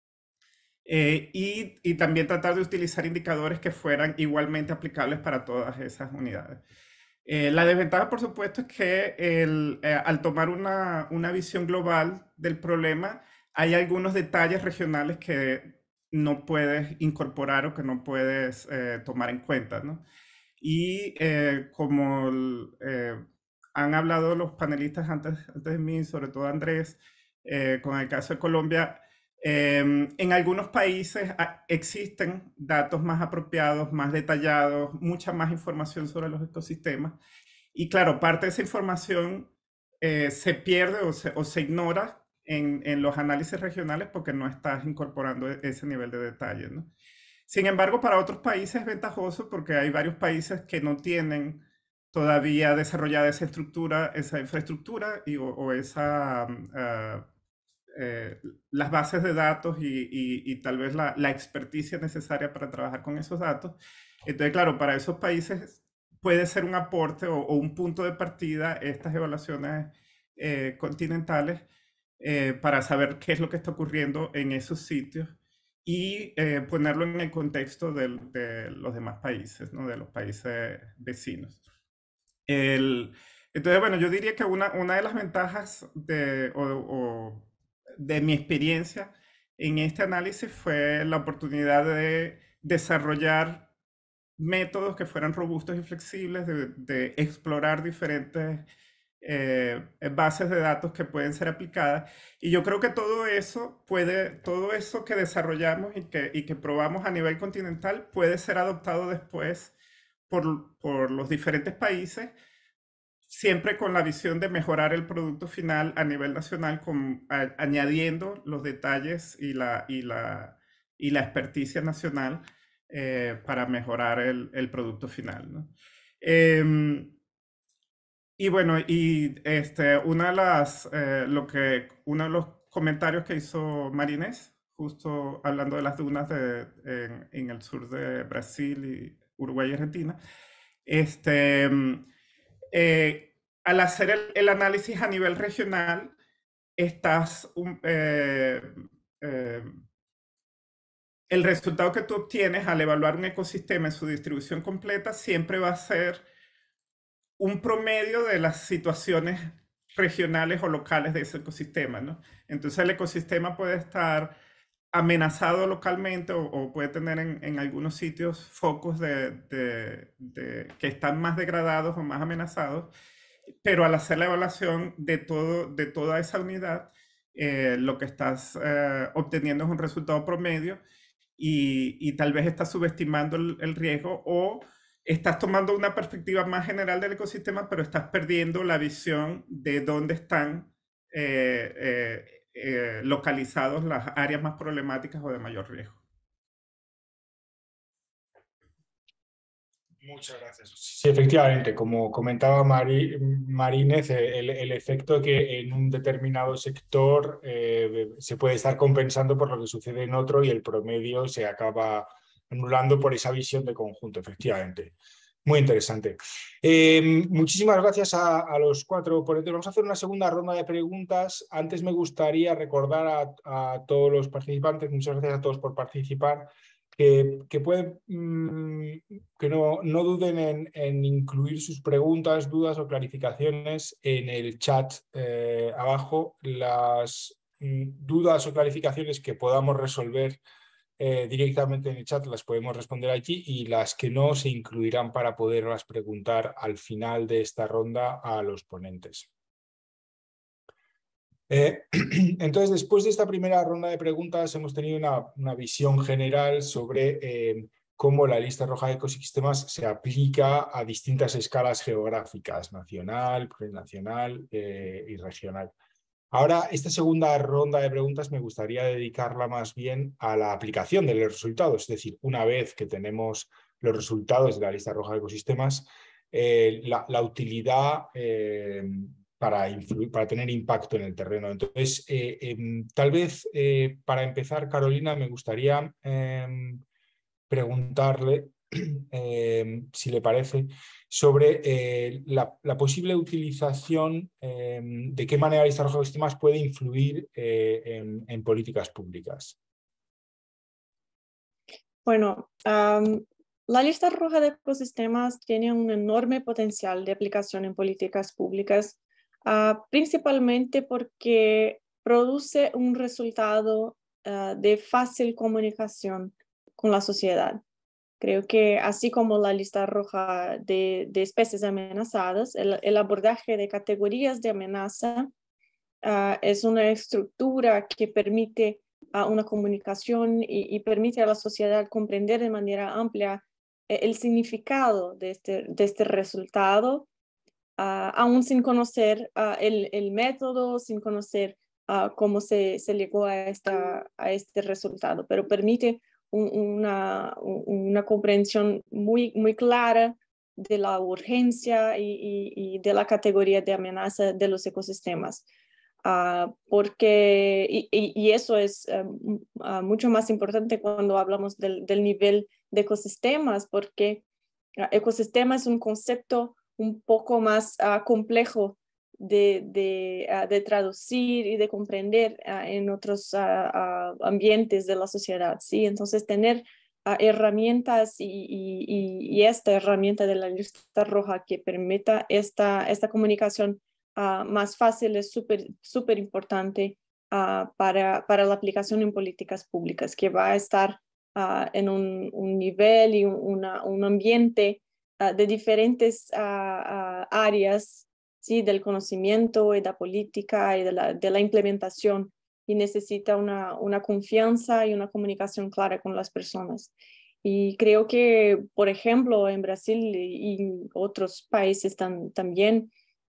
Eh, y, y también tratar de utilizar indicadores que fueran igualmente aplicables para todas esas unidades. Eh, la desventaja, por supuesto, es que el, eh, al tomar una, una visión global del problema, hay algunos detalles regionales que no puedes incorporar o que no puedes eh, tomar en cuenta, ¿no? Y eh, como eh, han hablado los panelistas antes, antes de mí, sobre todo Andrés, eh, con el caso de Colombia, eh, en algunos países existen datos más apropiados, más detallados, mucha más información sobre los ecosistemas. Y claro, parte de esa información eh, se pierde o se, o se ignora en, en los análisis regionales porque no estás incorporando ese nivel de detalle, ¿no? Sin embargo, para otros países es ventajoso porque hay varios países que no tienen todavía desarrollada esa estructura, esa infraestructura y, o, o esa, uh, eh, las bases de datos y, y, y tal vez la, la experticia necesaria para trabajar con esos datos. Entonces, claro, para esos países puede ser un aporte o, o un punto de partida estas evaluaciones eh, continentales eh, para saber qué es lo que está ocurriendo en esos sitios y eh, ponerlo en el contexto de, de los demás países, ¿no? De los países vecinos. El, entonces, bueno, yo diría que una, una de las ventajas de, o, o de mi experiencia en este análisis fue la oportunidad de desarrollar métodos que fueran robustos y flexibles, de, de explorar diferentes eh, bases de datos que pueden ser aplicadas. Y yo creo que todo eso puede, todo eso que desarrollamos y que, y que probamos a nivel continental puede ser adoptado después por, por los diferentes países, siempre con la visión de mejorar el producto final a nivel nacional, con, a, añadiendo los detalles y la, y la, y la experticia nacional eh, para mejorar el, el producto final, ¿no? Eh, y bueno, y este, una de las, eh, lo que, uno de los comentarios que hizo Marinés, justo hablando de las dunas de, en, en el sur de Brasil y Uruguay y Argentina, este... Eh, al hacer el, el análisis a nivel regional, estás, um, eh, eh, el resultado que tú obtienes al evaluar un ecosistema en su distribución completa siempre va a ser un promedio de las situaciones regionales o locales de ese ecosistema, ¿no? Entonces el ecosistema puede estar amenazado localmente o, o puede tener en, en algunos sitios focos de, de, de, que están más degradados o más amenazados, pero al hacer la evaluación de, todo, de toda esa unidad, eh, lo que estás eh, obteniendo es un resultado promedio y, y tal vez estás subestimando el, el riesgo o estás tomando una perspectiva más general del ecosistema, pero estás perdiendo la visión de dónde están eh, eh, Eh, localizados las áreas más problemáticas o de mayor riesgo. Muchas gracias. Sí, efectivamente, como comentaba Mari, Marínez, el, el efecto que en un determinado sector eh, se puede estar compensando por lo que sucede en otro y el promedio se acaba anulando por esa visión de conjunto, efectivamente. Muy interesante. Eh, muchísimas gracias a, a los cuatro ponentes. Vamos a hacer una segunda ronda de preguntas. Antes me gustaría recordar a, a todos los participantes, muchas gracias a todos por participar, que, que, pueden, mmm, que no, no duden en, en incluir sus preguntas, dudas o clarificaciones en el chat eh, abajo. Las mmm, dudas o clarificaciones que podamos resolver Eh, directamente en el chat las podemos responder allí y las que no se incluirán para poderlas preguntar al final de esta ronda a los ponentes. Eh, entonces, después de esta primera ronda de preguntas hemos tenido una, una visión general sobre eh, cómo la lista roja de ecosistemas se aplica a distintas escalas geográficas, nacional, plurinacional eh, y regional. Ahora, esta segunda ronda de preguntas me gustaría dedicarla más bien a la aplicación de los resultados, es decir, una vez que tenemos los resultados de la lista roja de ecosistemas, eh, la, la utilidad eh, para, influir, para tener impacto en el terreno. Entonces, eh, eh, tal vez eh, para empezar, Carolina, me gustaría eh, preguntarle, eh, si le parece, sobre eh, la, la posible utilización, eh, de qué manera la lista roja de ecosistemas puede influir eh, en, en políticas públicas. Bueno, um, la lista roja de ecosistemas tiene un enorme potencial de aplicación en políticas públicas, uh, principalmente porque produce un resultado uh, de fácil comunicación con la sociedad. Creo que así como la lista roja de, de especies amenazadas, el, el abordaje de categorías de amenaza uh, es una estructura que permite uh, una comunicación y, y permite a la sociedad comprender de manera amplia eh, el significado de este, de este resultado, uh, aún sin conocer uh, el, el método, sin conocer uh, cómo se, se llegó a, esta, a este resultado, pero permite Una, una comprensión muy, muy clara de la urgencia y, y, y de la categoría de amenaza de los ecosistemas. Uh, porque, y, y eso es uh, uh, mucho más importante cuando hablamos del, del nivel de ecosistemas, porque uh, ecosistema es un concepto un poco más uh, complejo de, de, uh, de traducir y de comprender uh, en otros uh, uh, ambientes de la sociedad, ¿sí? Entonces, tener uh, herramientas y, y, y esta herramienta de la lista roja que permita esta, esta comunicación uh, más fácil es súper súper importante uh, para, para la aplicación en políticas públicas, que va a estar uh, en un, un nivel y un, una, un ambiente uh, de diferentes uh, uh, áreas, ¿sí? Del conocimiento y de la política y de la, de la implementación, y necesita una, una confianza y una comunicación clara con las personas. Y creo que, por ejemplo, en Brasil y, y otros países tam, también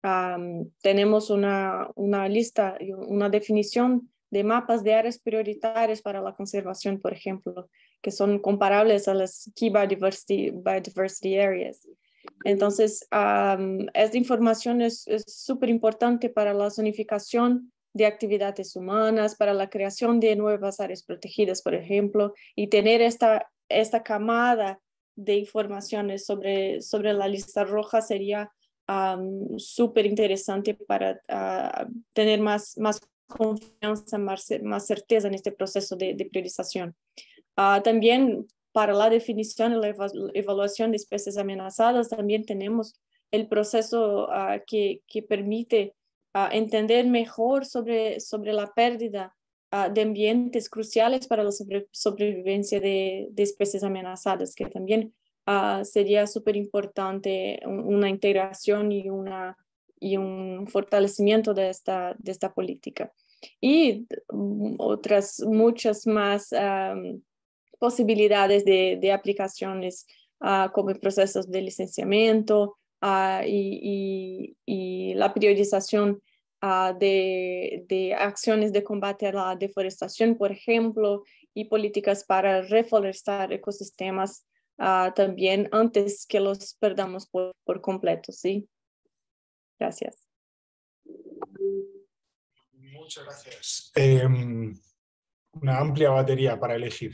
um, tenemos una, una lista, una definición de mapas de áreas prioritarias para la conservación, por ejemplo, que son comparables a las Key Biodiversity, Biodiversity Areas. Entonces, um, esta información es súper importante para la zonificación de actividades humanas, para la creación de nuevas áreas protegidas, por ejemplo, y tener esta, esta camada de informaciones sobre, sobre la lista roja sería um, súper interesante para uh, tener más, más confianza, más, más certeza en este proceso de, de priorización. Uh, también para la definición y la evaluación de especies amenazadas, también tenemos el proceso uh, que, que permite uh, entender mejor sobre, sobre la pérdida uh, de ambientes cruciales para la sobre, sobrevivencia de, de especies amenazadas, que también uh, sería súper importante una integración y, una, y un fortalecimiento de esta, de esta política. Y um, otras muchas más um, posibilidades de, de aplicaciones uh, como procesos de licenciamiento uh, y, y, y la priorización uh, de, de acciones de combate a la deforestación, por ejemplo, y políticas para reforestar ecosistemas uh, también antes que los perdamos por, por completo, ¿sí? Gracias. Muchas gracias. Eh, una amplia batería para elegir.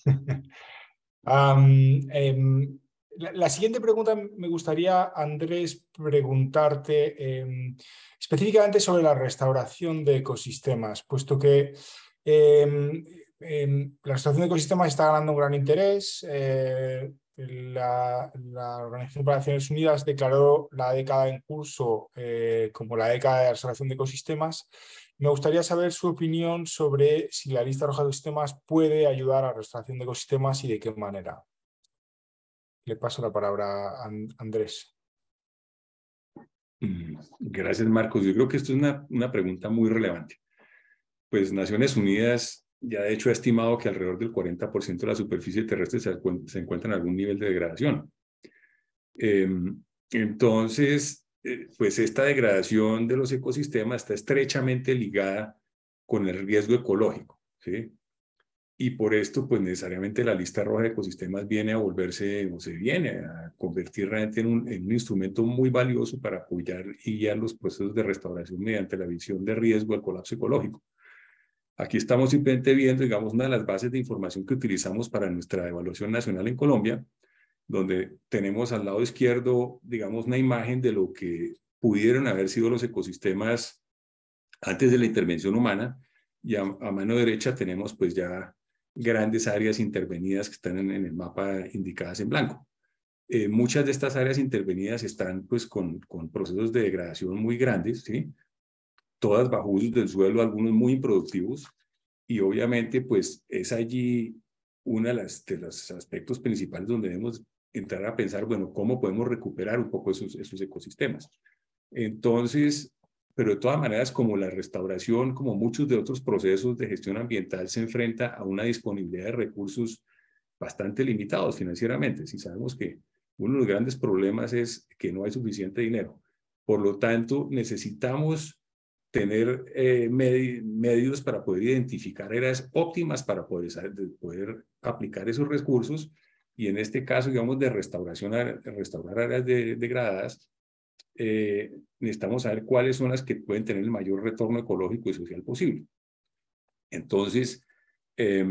um, eh, la, la siguiente pregunta me gustaría, Andrés, preguntarte eh, específicamente sobre la restauración de ecosistemas, puesto que eh, eh, la restauración de ecosistemas está ganando un gran interés. Eh, la, la Organización para las Naciones Unidas declaró la década en curso eh, como la década de la restauración de ecosistemas. Me gustaría saber su opinión sobre si la lista roja de ecosistemas puede ayudar a la restauración de ecosistemas y de qué manera. Le paso la palabra a Andrés. Gracias, Marcos. Yo creo que esto es una, una pregunta muy relevante. Pues Naciones Unidas ya de hecho ha estimado que alrededor del cuarenta por ciento de la superficie terrestre se, se encuentra en algún nivel de degradación. Eh, entonces, eh, pues esta degradación de los ecosistemas está estrechamente ligada con el riesgo ecológico, ¿sí? Y por esto, pues necesariamente la lista roja de ecosistemas viene a volverse, o se viene a convertir realmente en un, en un instrumento muy valioso para apoyar y guiar los procesos de restauración mediante la visión de riesgo al colapso ecológico. Aquí estamos simplemente viendo, digamos, una de las bases de información que utilizamos para nuestra evaluación nacional en Colombia, donde tenemos al lado izquierdo, digamos, una imagen de lo que pudieron haber sido los ecosistemas antes de la intervención humana, y a, a mano derecha tenemos pues ya grandes áreas intervenidas que están en, en el mapa indicadas en blanco. Eh, muchas de estas áreas intervenidas están pues con, con procesos de degradación muy grandes, ¿sí? Todas bajo usos del suelo, algunos muy improductivos, y obviamente pues es allí uno de, las, de los aspectos principales donde debemos entrar a pensar, bueno, ¿cómo podemos recuperar un poco esos, esos ecosistemas? Entonces, pero de todas maneras, como la restauración, como muchos de otros procesos de gestión ambiental, se enfrenta a una disponibilidad de recursos bastante limitados financieramente. Si sabemos que uno de los grandes problemas es que no hay suficiente dinero. Por lo tanto, necesitamos tener eh, med medios para poder identificar áreas óptimas para poder, poder aplicar esos recursos, y en este caso, digamos, de restauración, restaurar áreas de, degradadas, eh, necesitamos saber cuáles son las que pueden tener el mayor retorno ecológico y social posible. Entonces, eh,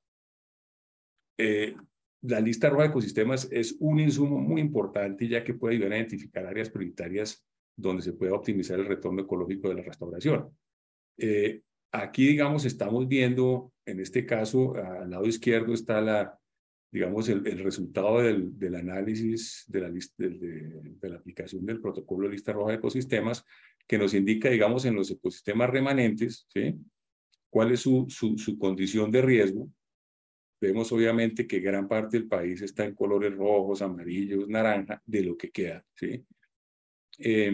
eh, la lista roja de ecosistemas es un insumo muy importante, ya que puede ayudar a identificar áreas prioritarias donde se pueda optimizar el retorno ecológico de la restauración. Eh, aquí, digamos, estamos viendo, en este caso, al lado izquierdo está la, digamos, el, el resultado del, del análisis de la, lista, de, de, de la aplicación del protocolo de lista roja de ecosistemas, que nos indica, digamos, en los ecosistemas remanentes, ¿sí? Cuál es su, su, su condición de riesgo. Vemos obviamente que gran parte del país está en colores rojos, amarillos, naranja, de lo que queda, ¿sí? Eh,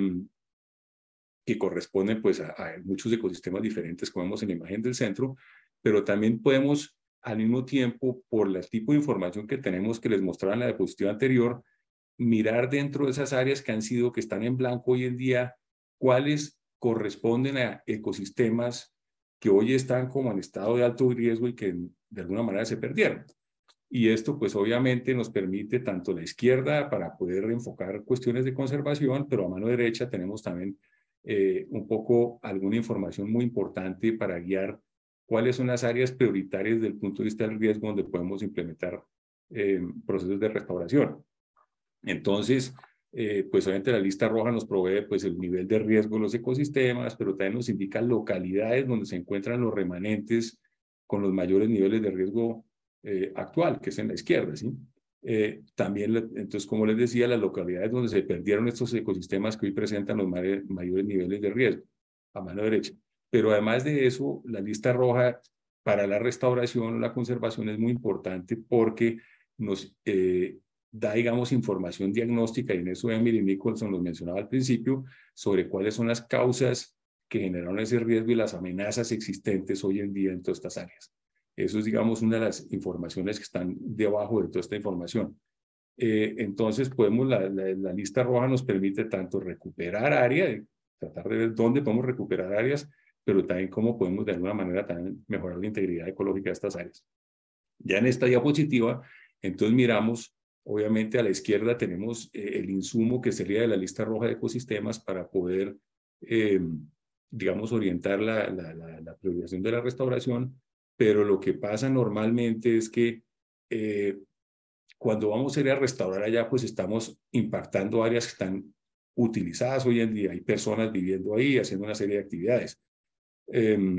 que corresponden pues a, a muchos ecosistemas diferentes, como vemos en la imagen del centro, pero también podemos al mismo tiempo, por el tipo de información que tenemos que les mostraba en la diapositiva anterior, mirar dentro de esas áreas que han sido, que están en blanco hoy en día, cuáles corresponden a ecosistemas que hoy están como en estado de alto riesgo y que de alguna manera se perdieron. Y esto pues obviamente nos permite tanto la izquierda para poder enfocar cuestiones de conservación, pero a mano derecha tenemos también eh, un poco alguna información muy importante para guiar cuáles son las áreas prioritarias desde el punto de vista del riesgo donde podemos implementar eh, procesos de restauración. Entonces, eh, pues obviamente la lista roja nos provee pues el nivel de riesgo de los ecosistemas, pero también nos indica localidades donde se encuentran los remanentes con los mayores niveles de riesgo eh, actual, que es en la izquierda, ¿sí? Eh, también, entonces, como les decía, las localidades donde se perdieron estos ecosistemas que hoy presentan los mayores niveles de riesgo, a mano derecha. Pero además de eso, la lista roja para la restauración o la conservación es muy importante porque nos eh, da, digamos, información diagnóstica, y en eso Emily Nicholson nos mencionaba al principio, sobre cuáles son las causas que generaron ese riesgo y las amenazas existentes hoy en día en todas estas áreas. Eso es, digamos, una de las informaciones que están debajo de toda esta información. Eh, entonces, podemos, la, la, la lista roja nos permite tanto recuperar áreas, tratar de ver dónde podemos recuperar áreas, pero también cómo podemos de alguna manera también mejorar la integridad ecológica de estas áreas. Ya en esta diapositiva, entonces miramos, obviamente a la izquierda tenemos eh, el insumo que sería de la lista roja de ecosistemas para poder, eh, digamos, orientar la, la, la, la priorización de la restauración, pero lo que pasa normalmente es que eh, cuando vamos a ir a restaurar allá, pues estamos impactando áreas que están utilizadas hoy en día. Hay personas viviendo ahí, haciendo una serie de actividades. Eh,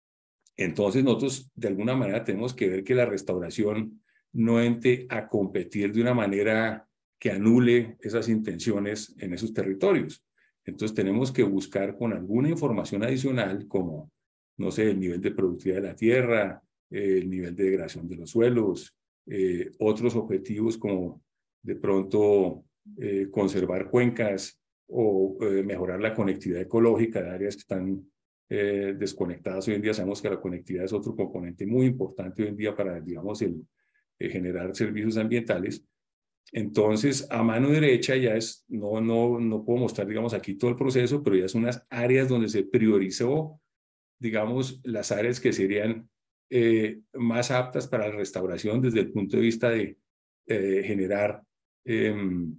entonces nosotros de alguna manera tenemos que ver que la restauración no entre a competir de una manera que anule esas intenciones en esos territorios. Entonces tenemos que buscar con alguna información adicional como, no sé, el nivel de productividad de la tierra, eh, el nivel de degradación de los suelos, eh, otros objetivos como de pronto eh, conservar cuencas o eh, mejorar la conectividad ecológica de áreas que están eh, desconectadas hoy en día. Sabemos que la conectividad es otro componente muy importante hoy en día para, digamos, el, eh, generar servicios ambientales. Entonces, a mano derecha ya es, no, no, no puedo mostrar, digamos, aquí todo el proceso, pero ya son unas áreas donde se priorizó, digamos, las áreas que serían eh, más aptas para la restauración desde el punto de vista de eh, generar, eh,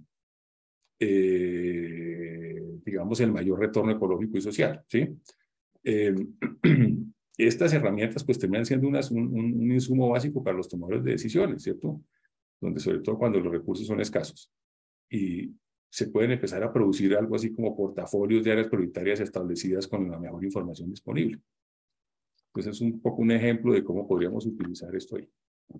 eh, digamos, el mayor retorno ecológico y social, ¿sí? Eh, estas herramientas pues terminan siendo unas, un, un, un insumo básico para los tomadores de decisiones, ¿cierto? Donde sobre todo cuando los recursos son escasos. Y se pueden empezar a producir algo así como portafolios de áreas prioritarias establecidas con la mejor información disponible. Entonces es un poco un ejemplo de cómo podríamos utilizar esto ahí.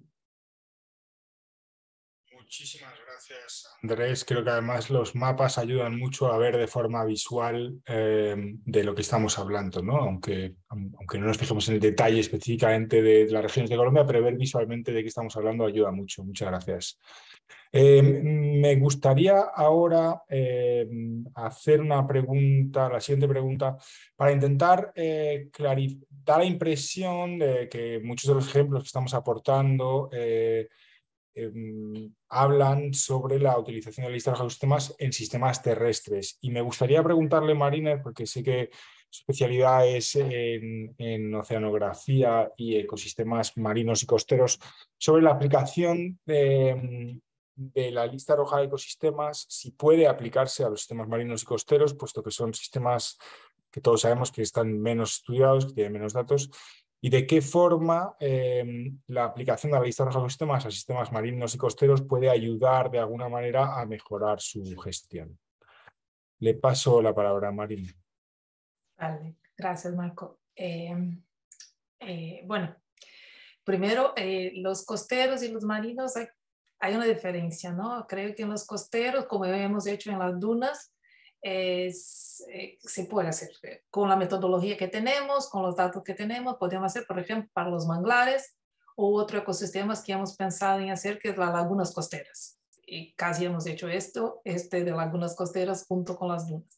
Muchísimas gracias, Andrés. Creo que además los mapas ayudan mucho a ver de forma visual eh, de lo que estamos hablando, ¿no? Aunque, aunque no nos fijemos en el detalle específicamente de las regiones de Colombia, pero ver visualmente de qué estamos hablando ayuda mucho. Muchas gracias. Eh, me gustaría ahora eh, hacer una pregunta, la siguiente pregunta, para intentar eh, dar la impresión de que muchos de los ejemplos que estamos aportando eh, Eh, hablan sobre la utilización de la lista de ecosistemas en sistemas terrestres. Y me gustaría preguntarle, Mariner, porque sé que su especialidad es en, en oceanografía y ecosistemas marinos y costeros, sobre la aplicación de, de la lista roja de ecosistemas, si puede aplicarse a los sistemas marinos y costeros, puesto que son sistemas que todos sabemos que están menos estudiados, que tienen menos datos, y de qué forma eh, la aplicación de la lista roja de ecosistemas a sistemas marinos y costeros puede ayudar de alguna manera a mejorar su gestión. Le paso la palabra a Marina. Vale, gracias, Marco. Eh, eh, bueno, primero, eh, los costeros y los marinos, hay, hay una diferencia, ¿no? Creo que en los costeros, como hemos hecho en las dunas, Es, eh, se puede hacer con la metodología que tenemos, con los datos que tenemos, podemos hacer, por ejemplo, para los manglares o otros ecosistemas que hemos pensado en hacer, que es las lagunas costeras. Y casi hemos hecho esto, este de lagunas costeras junto con las dunas.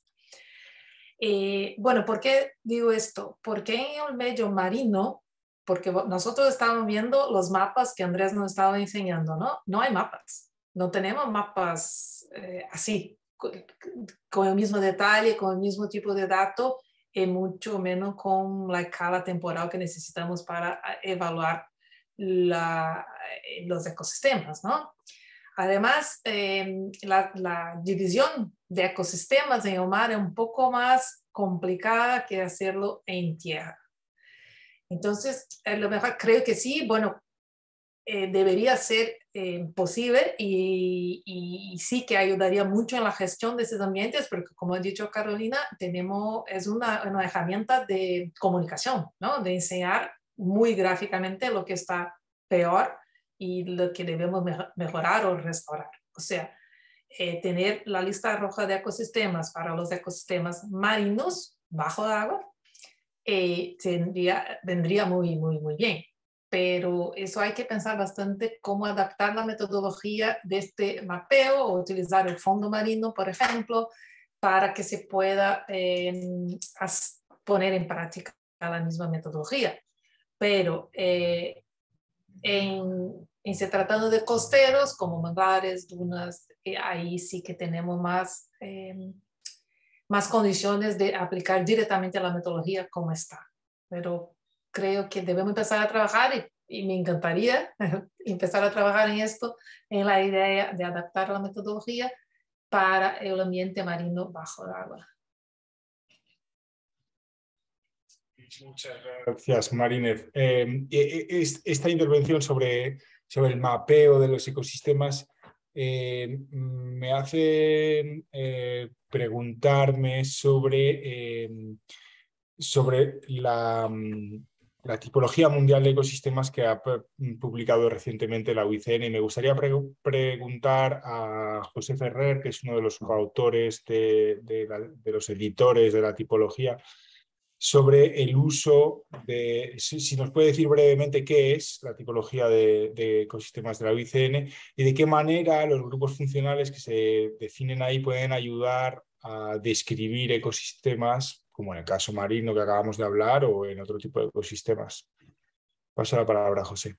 Eh, bueno, ¿por qué digo esto? Porque en el medio marino, porque nosotros estábamos viendo los mapas que Andrés nos estaba enseñando, ¿no? No hay mapas, no tenemos mapas eh, así, con el mismo detalle, con el mismo tipo de dato y mucho menos con la escala temporal que necesitamos para evaluar la, los ecosistemas, ¿no? Además, eh, la, la división de ecosistemas en el mar es un poco más complicada que hacerlo en tierra. Entonces, a lo mejor creo que sí, bueno, Eh, debería ser eh, posible y, y, y sí que ayudaría mucho en la gestión de esos ambientes, porque como ha dicho Carolina, tenemos, es una, una herramienta de comunicación, ¿no? De enseñar muy gráficamente lo que está peor y lo que debemos mejorar o restaurar. O sea, eh, tener la lista roja de ecosistemas para los ecosistemas marinos bajo el agua eh, tendría, vendría muy, muy, muy bien. Pero eso hay que pensar bastante cómo adaptar la metodología de este mapeo o utilizar el fondo marino, por ejemplo, para que se pueda eh, poner en práctica la misma metodología. Pero eh, en, en se tratando de costeros, como manglares, dunas, eh, ahí sí que tenemos más, eh, más condiciones de aplicar directamente la metodología como está. Pero creo que debemos empezar a trabajar y, y me encantaría empezar a trabajar en esto, en la idea de adaptar la metodología para el ambiente marino bajo el agua. Muchas gracias, Mariner. Eh, esta intervención sobre, sobre el mapeo de los ecosistemas eh, me hace eh, preguntarme sobre, eh, sobre la, la tipología mundial de ecosistemas que ha publicado recientemente la U I C N. Y me gustaría pre preguntar a José Ferrer, que es uno de los coautores de, de, la, de los editores de la tipología, sobre el uso de, si, si nos puede decir brevemente qué es la tipología de, de ecosistemas de la U I C N y de qué manera los grupos funcionales que se definen ahí pueden ayudar a describir ecosistemas como en el caso marino que acabamos de hablar o en otro tipo de ecosistemas. Paso la palabra a José.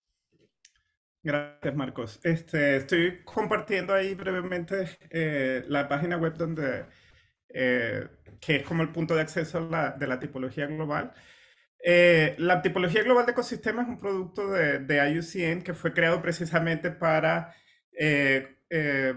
Gracias, Marcos. Este, estoy compartiendo ahí brevemente eh, la página web donde, eh, que es como el punto de acceso a la, de la tipología global. Eh, la tipología global de ecosistemas es un producto de, de I U C N que fue creado precisamente para eh, eh,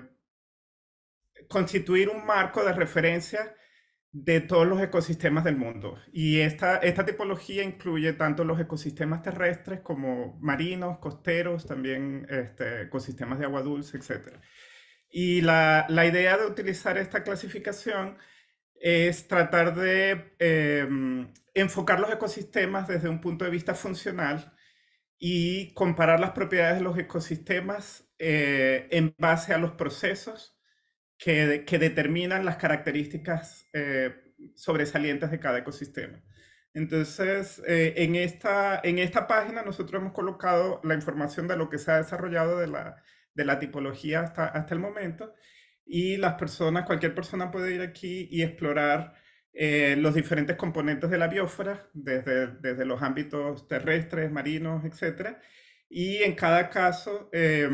constituir un marco de referencia de todos los ecosistemas del mundo. Y esta, esta tipología incluye tanto los ecosistemas terrestres como marinos, costeros, también este, ecosistemas de agua dulce, etcétera. Y la, la idea de utilizar esta clasificación es tratar de eh, enfocar los ecosistemas desde un punto de vista funcional y comparar las propiedades de los ecosistemas eh, en base a los procesos que, que determinan las características eh, sobresalientes de cada ecosistema. Entonces, eh, en, esta, en esta página nosotros hemos colocado la información de lo que se ha desarrollado de la, de la tipología hasta, hasta el momento, y las personas, cualquier persona puede ir aquí y explorar eh, los diferentes componentes de la biosfera, desde, desde los ámbitos terrestres, marinos, etcétera. Y en cada caso, eh,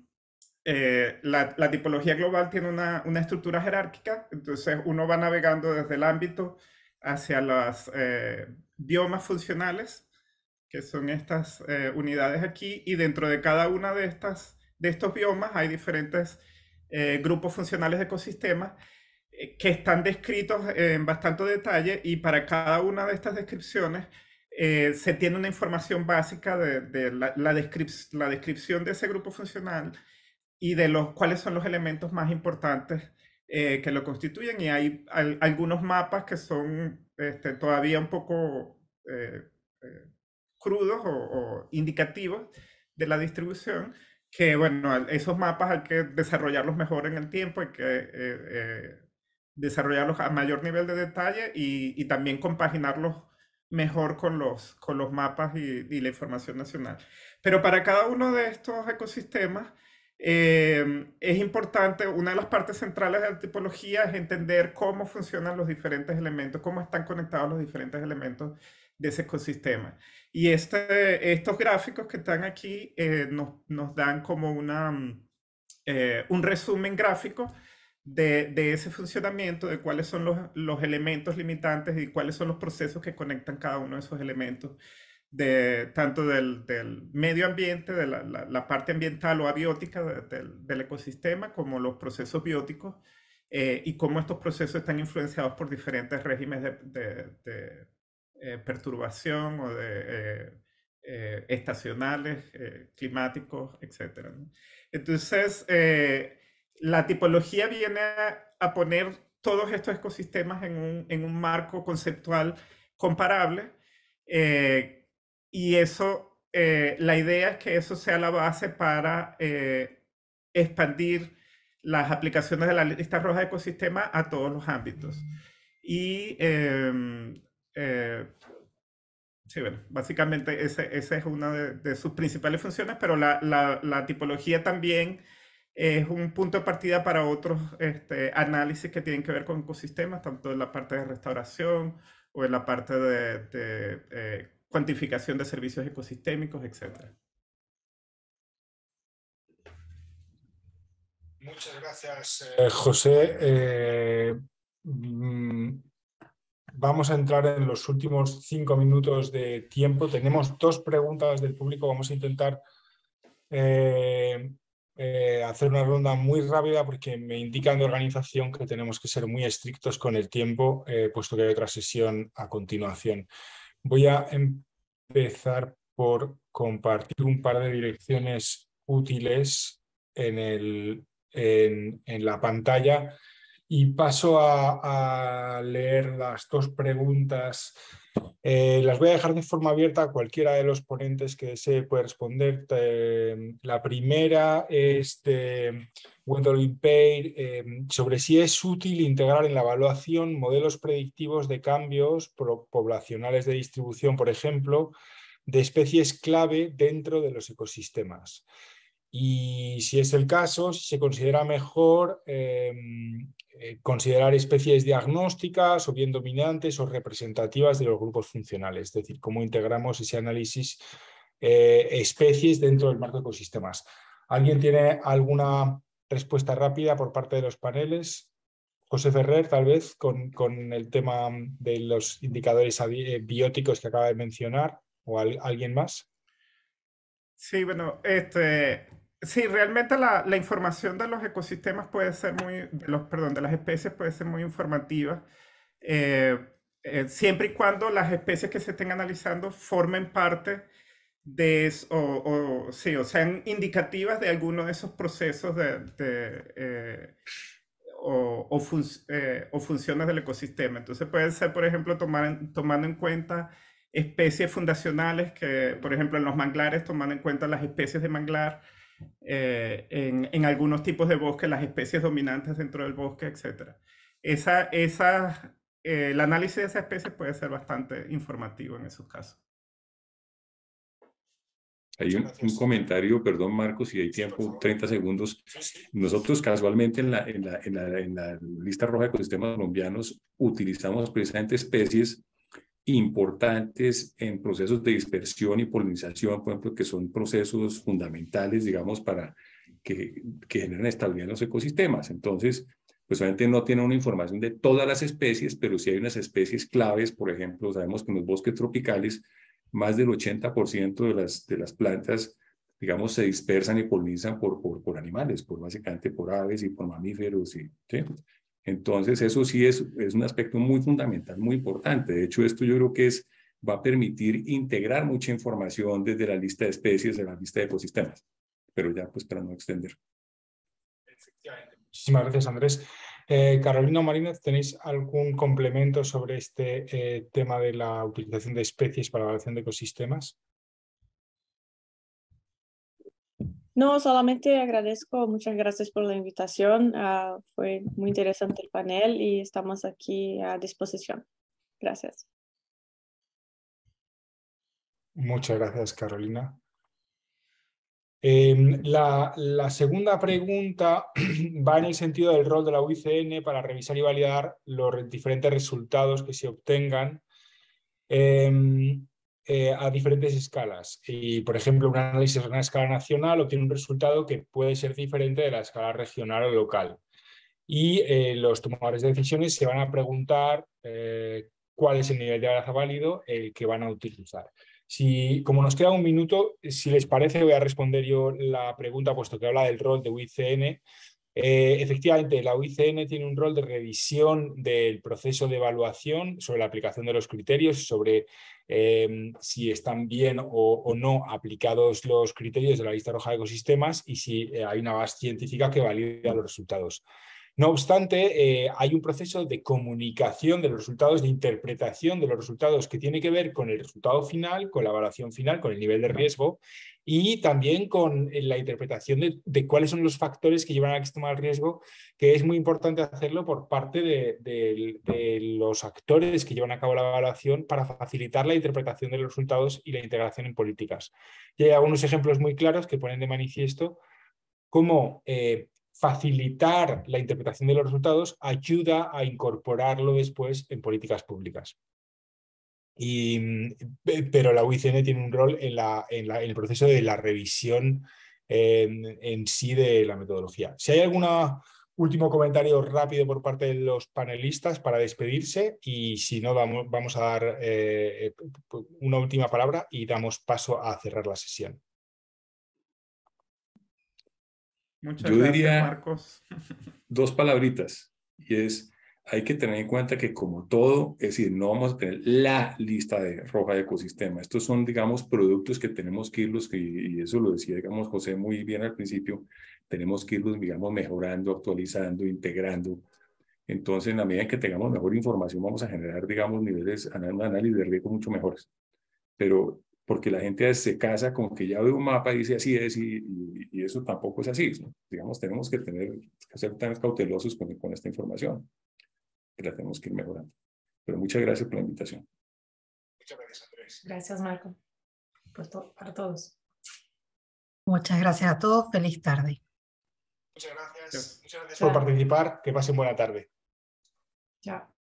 eh, la, la tipología global tiene una, una estructura jerárquica, entonces uno va navegando desde el ámbito hacia las eh, biomas funcionales, que son estas eh, unidades aquí, y dentro de cada una de, estas, de estos biomas hay diferentes eh, grupos funcionales de ecosistemas eh, que están descritos en bastante detalle, y para cada una de estas descripciones eh, se tiene una información básica de, de la, la, descrip la descripción de ese grupo funcional y de los cuáles son los elementos más importantes eh, que lo constituyen, y hay, hay algunos mapas que son este, todavía un poco eh, eh, crudos o, o indicativos de la distribución, que bueno, esos mapas hay que desarrollarlos mejor en el tiempo, hay que eh, eh, desarrollarlos a mayor nivel de detalle y, y también compaginarlos mejor con los, con los mapas y, y la información nacional. Pero para cada uno de estos ecosistemas eh, es importante, una de las partes centrales de la tipología es entender cómo funcionan los diferentes elementos, cómo están conectados los diferentes elementos de ese ecosistema. Y este, estos gráficos que están aquí eh, nos, nos dan como una, eh, un resumen gráfico de, de ese funcionamiento, de cuáles son los, los elementos limitantes y cuáles son los procesos que conectan cada uno de esos elementos, de, tanto del, del medio ambiente, de la, la, la parte ambiental o abiótica de, de, del ecosistema, como los procesos bióticos, eh, y cómo estos procesos están influenciados por diferentes regímenes de, de, de eh, perturbación o de eh, eh, estacionales, eh, climáticos, etcétera, ¿no? Entonces, eh, la tipología viene a, a poner todos estos ecosistemas en un, en un marco conceptual comparable, eh, y eso, eh, la idea es que eso sea la base para eh, expandir las aplicaciones de la lista roja de ecosistemas a todos los ámbitos. Y eh, eh, sí, bueno, básicamente esa ese es una de, de sus principales funciones, pero la, la, la tipología también es un punto de partida para otros este, análisis que tienen que ver con ecosistemas, tanto en la parte de restauración o en la parte de, de eh, cuantificación de servicios ecosistémicos, etcétera. Muchas gracias, eh, José. Eh, mm, vamos a entrar en los últimos cinco minutos de tiempo. Tenemos dos preguntas del público. Vamos a intentar eh, eh, hacer una ronda muy rápida porque me indican de organización que tenemos que ser muy estrictos con el tiempo, eh, puesto que hay otra sesión a continuación. Voy a empezar por compartir un par de direcciones útiles en, el, en, en la pantalla y paso a, a leer las dos preguntas. Eh, las voy a dejar de forma abierta a cualquiera de los ponentes que desee puede responder. Eh, la primera es de Gwendolyn Payne, eh, sobre si es útil integrar en la evaluación modelos predictivos de cambios poblacionales de distribución, por ejemplo, de especies clave dentro de los ecosistemas. Y si es el caso, si se considera mejor eh, eh, considerar especies diagnósticas o bien dominantes o representativas de los grupos funcionales, es decir, cómo integramos ese análisis eh, especies dentro del marco de ecosistemas. ¿Alguien tiene alguna respuesta rápida por parte de los paneles? José Ferrer, tal vez, con, con el tema de los indicadores bióticos que acaba de mencionar, o al, alguien más. Sí, bueno, este, sí, realmente la, la información de los ecosistemas puede ser muy, de los, perdón, de las especies puede ser muy informativa, eh, eh, siempre y cuando las especies que se estén analizando formen parte de, o, o, sí, o sean indicativas de alguno de esos procesos de, de eh, o, o, fun eh, o funciones del ecosistema. Entonces pueden ser, por ejemplo, tomar en, tomando en cuenta especies fundacionales que, por ejemplo, en los manglares, tomando en cuenta las especies de manglar, eh, en, en algunos tipos de bosque, las especies dominantes dentro del bosque, etcétera. Esa, esa, eh, el análisis de esas especies puede ser bastante informativo en esos casos. Hay un, un comentario, perdón Marcos, si hay tiempo, treinta segundos. Nosotros casualmente en la, en la, en la, en la lista roja de ecosistemas colombianos utilizamos precisamente especies importantes en procesos de dispersión y polinización, por ejemplo, que son procesos fundamentales, digamos, para que, que generen estabilidad en los ecosistemas. Entonces, pues obviamente no tiene una información de todas las especies, pero sí hay unas especies claves. Por ejemplo, sabemos que en los bosques tropicales más del ochenta por ciento de las, de las plantas, digamos, se dispersan y polinizan por, por, por animales, por básicamente por aves y por mamíferos. Y, ¿sí? Entonces, eso sí es, es un aspecto muy fundamental, muy importante. De hecho, esto yo creo que es, va a permitir integrar mucha información desde la lista de especies, de la lista de ecosistemas. Pero ya, pues, para no extender. Efectivamente. Muchísimas gracias, Andrés. Eh, Carolina Marínez, ¿tenéis algún complemento sobre este eh, tema de la utilización de especies para la evaluación de ecosistemas? No, solamente agradezco, muchas gracias por la invitación. Uh, fue muy interesante el panel y estamos aquí a disposición. Gracias. Muchas gracias, Carolina. Eh, la, la segunda pregunta va en el sentido del rol de la U I C N para revisar y validar los diferentes resultados que se obtengan eh, eh, a diferentes escalas. Y, por ejemplo, un análisis a una escala nacional obtiene un resultado que puede ser diferente de la escala regional o local. Y eh, los tomadores de decisiones se van a preguntar eh, cuál es el nivel de balazo válido eh, que van a utilizar. Si, como nos queda un minuto, si les parece, voy a responder yo la pregunta, puesto que habla del rol de U I C N. Eh, efectivamente, la U I C N tiene un rol de revisión del proceso de evaluación sobre la aplicación de los criterios, sobre eh, si están bien o, o no aplicados los criterios de la lista roja de ecosistemas y si eh, hay una base científica que valida los resultados. No obstante, eh, hay un proceso de comunicación de los resultados, de interpretación de los resultados que tiene que ver con el resultado final, con la evaluación final, con el nivel de riesgo y también con la interpretación de, de cuáles son los factores que llevan a que se tome el riesgo, que es muy importante hacerlo por parte de, de, de los actores que llevan a cabo la evaluación para facilitar la interpretación de los resultados y la integración en políticas. Y hay algunos ejemplos muy claros que ponen de manifiesto cómo eh, facilitar la interpretación de los resultados ayuda a incorporarlo después en políticas públicas. Y, pero la U I C N tiene un rol en, la, en, la, en el proceso de la revisión en, en sí de la metodología. Si hay algún último comentario rápido por parte de los panelistas para despedirse, y si no, vamos, vamos a dar eh, una última palabra y damos paso a cerrar la sesión. Muchas Yo gracias, diría Marcos. Dos palabritas, y es, hay que tener en cuenta que como todo, es decir, no vamos a tener la lista de roja de ecosistema. Estos son, digamos, productos que tenemos que irlos, y eso lo decía, digamos, José muy bien al principio, tenemos que irlos, digamos, mejorando, actualizando, integrando. Entonces, en la medida en que tengamos mejor información, vamos a generar, digamos, niveles, análisis de riesgo mucho mejores. Pero porque la gente se casa con que ya ve un mapa y dice así es, y, y, y eso tampoco es así, ¿no? Digamos, tenemos que tener, que ser tan cautelosos con, con esta información, que la tenemos que ir mejorando. Pero muchas gracias por la invitación. Muchas gracias, Andrés. Gracias, Marco, por to para todos. Muchas gracias a todos. Feliz tarde. Muchas gracias. Muchas gracias por participar. Que pasen buena tarde. Chao.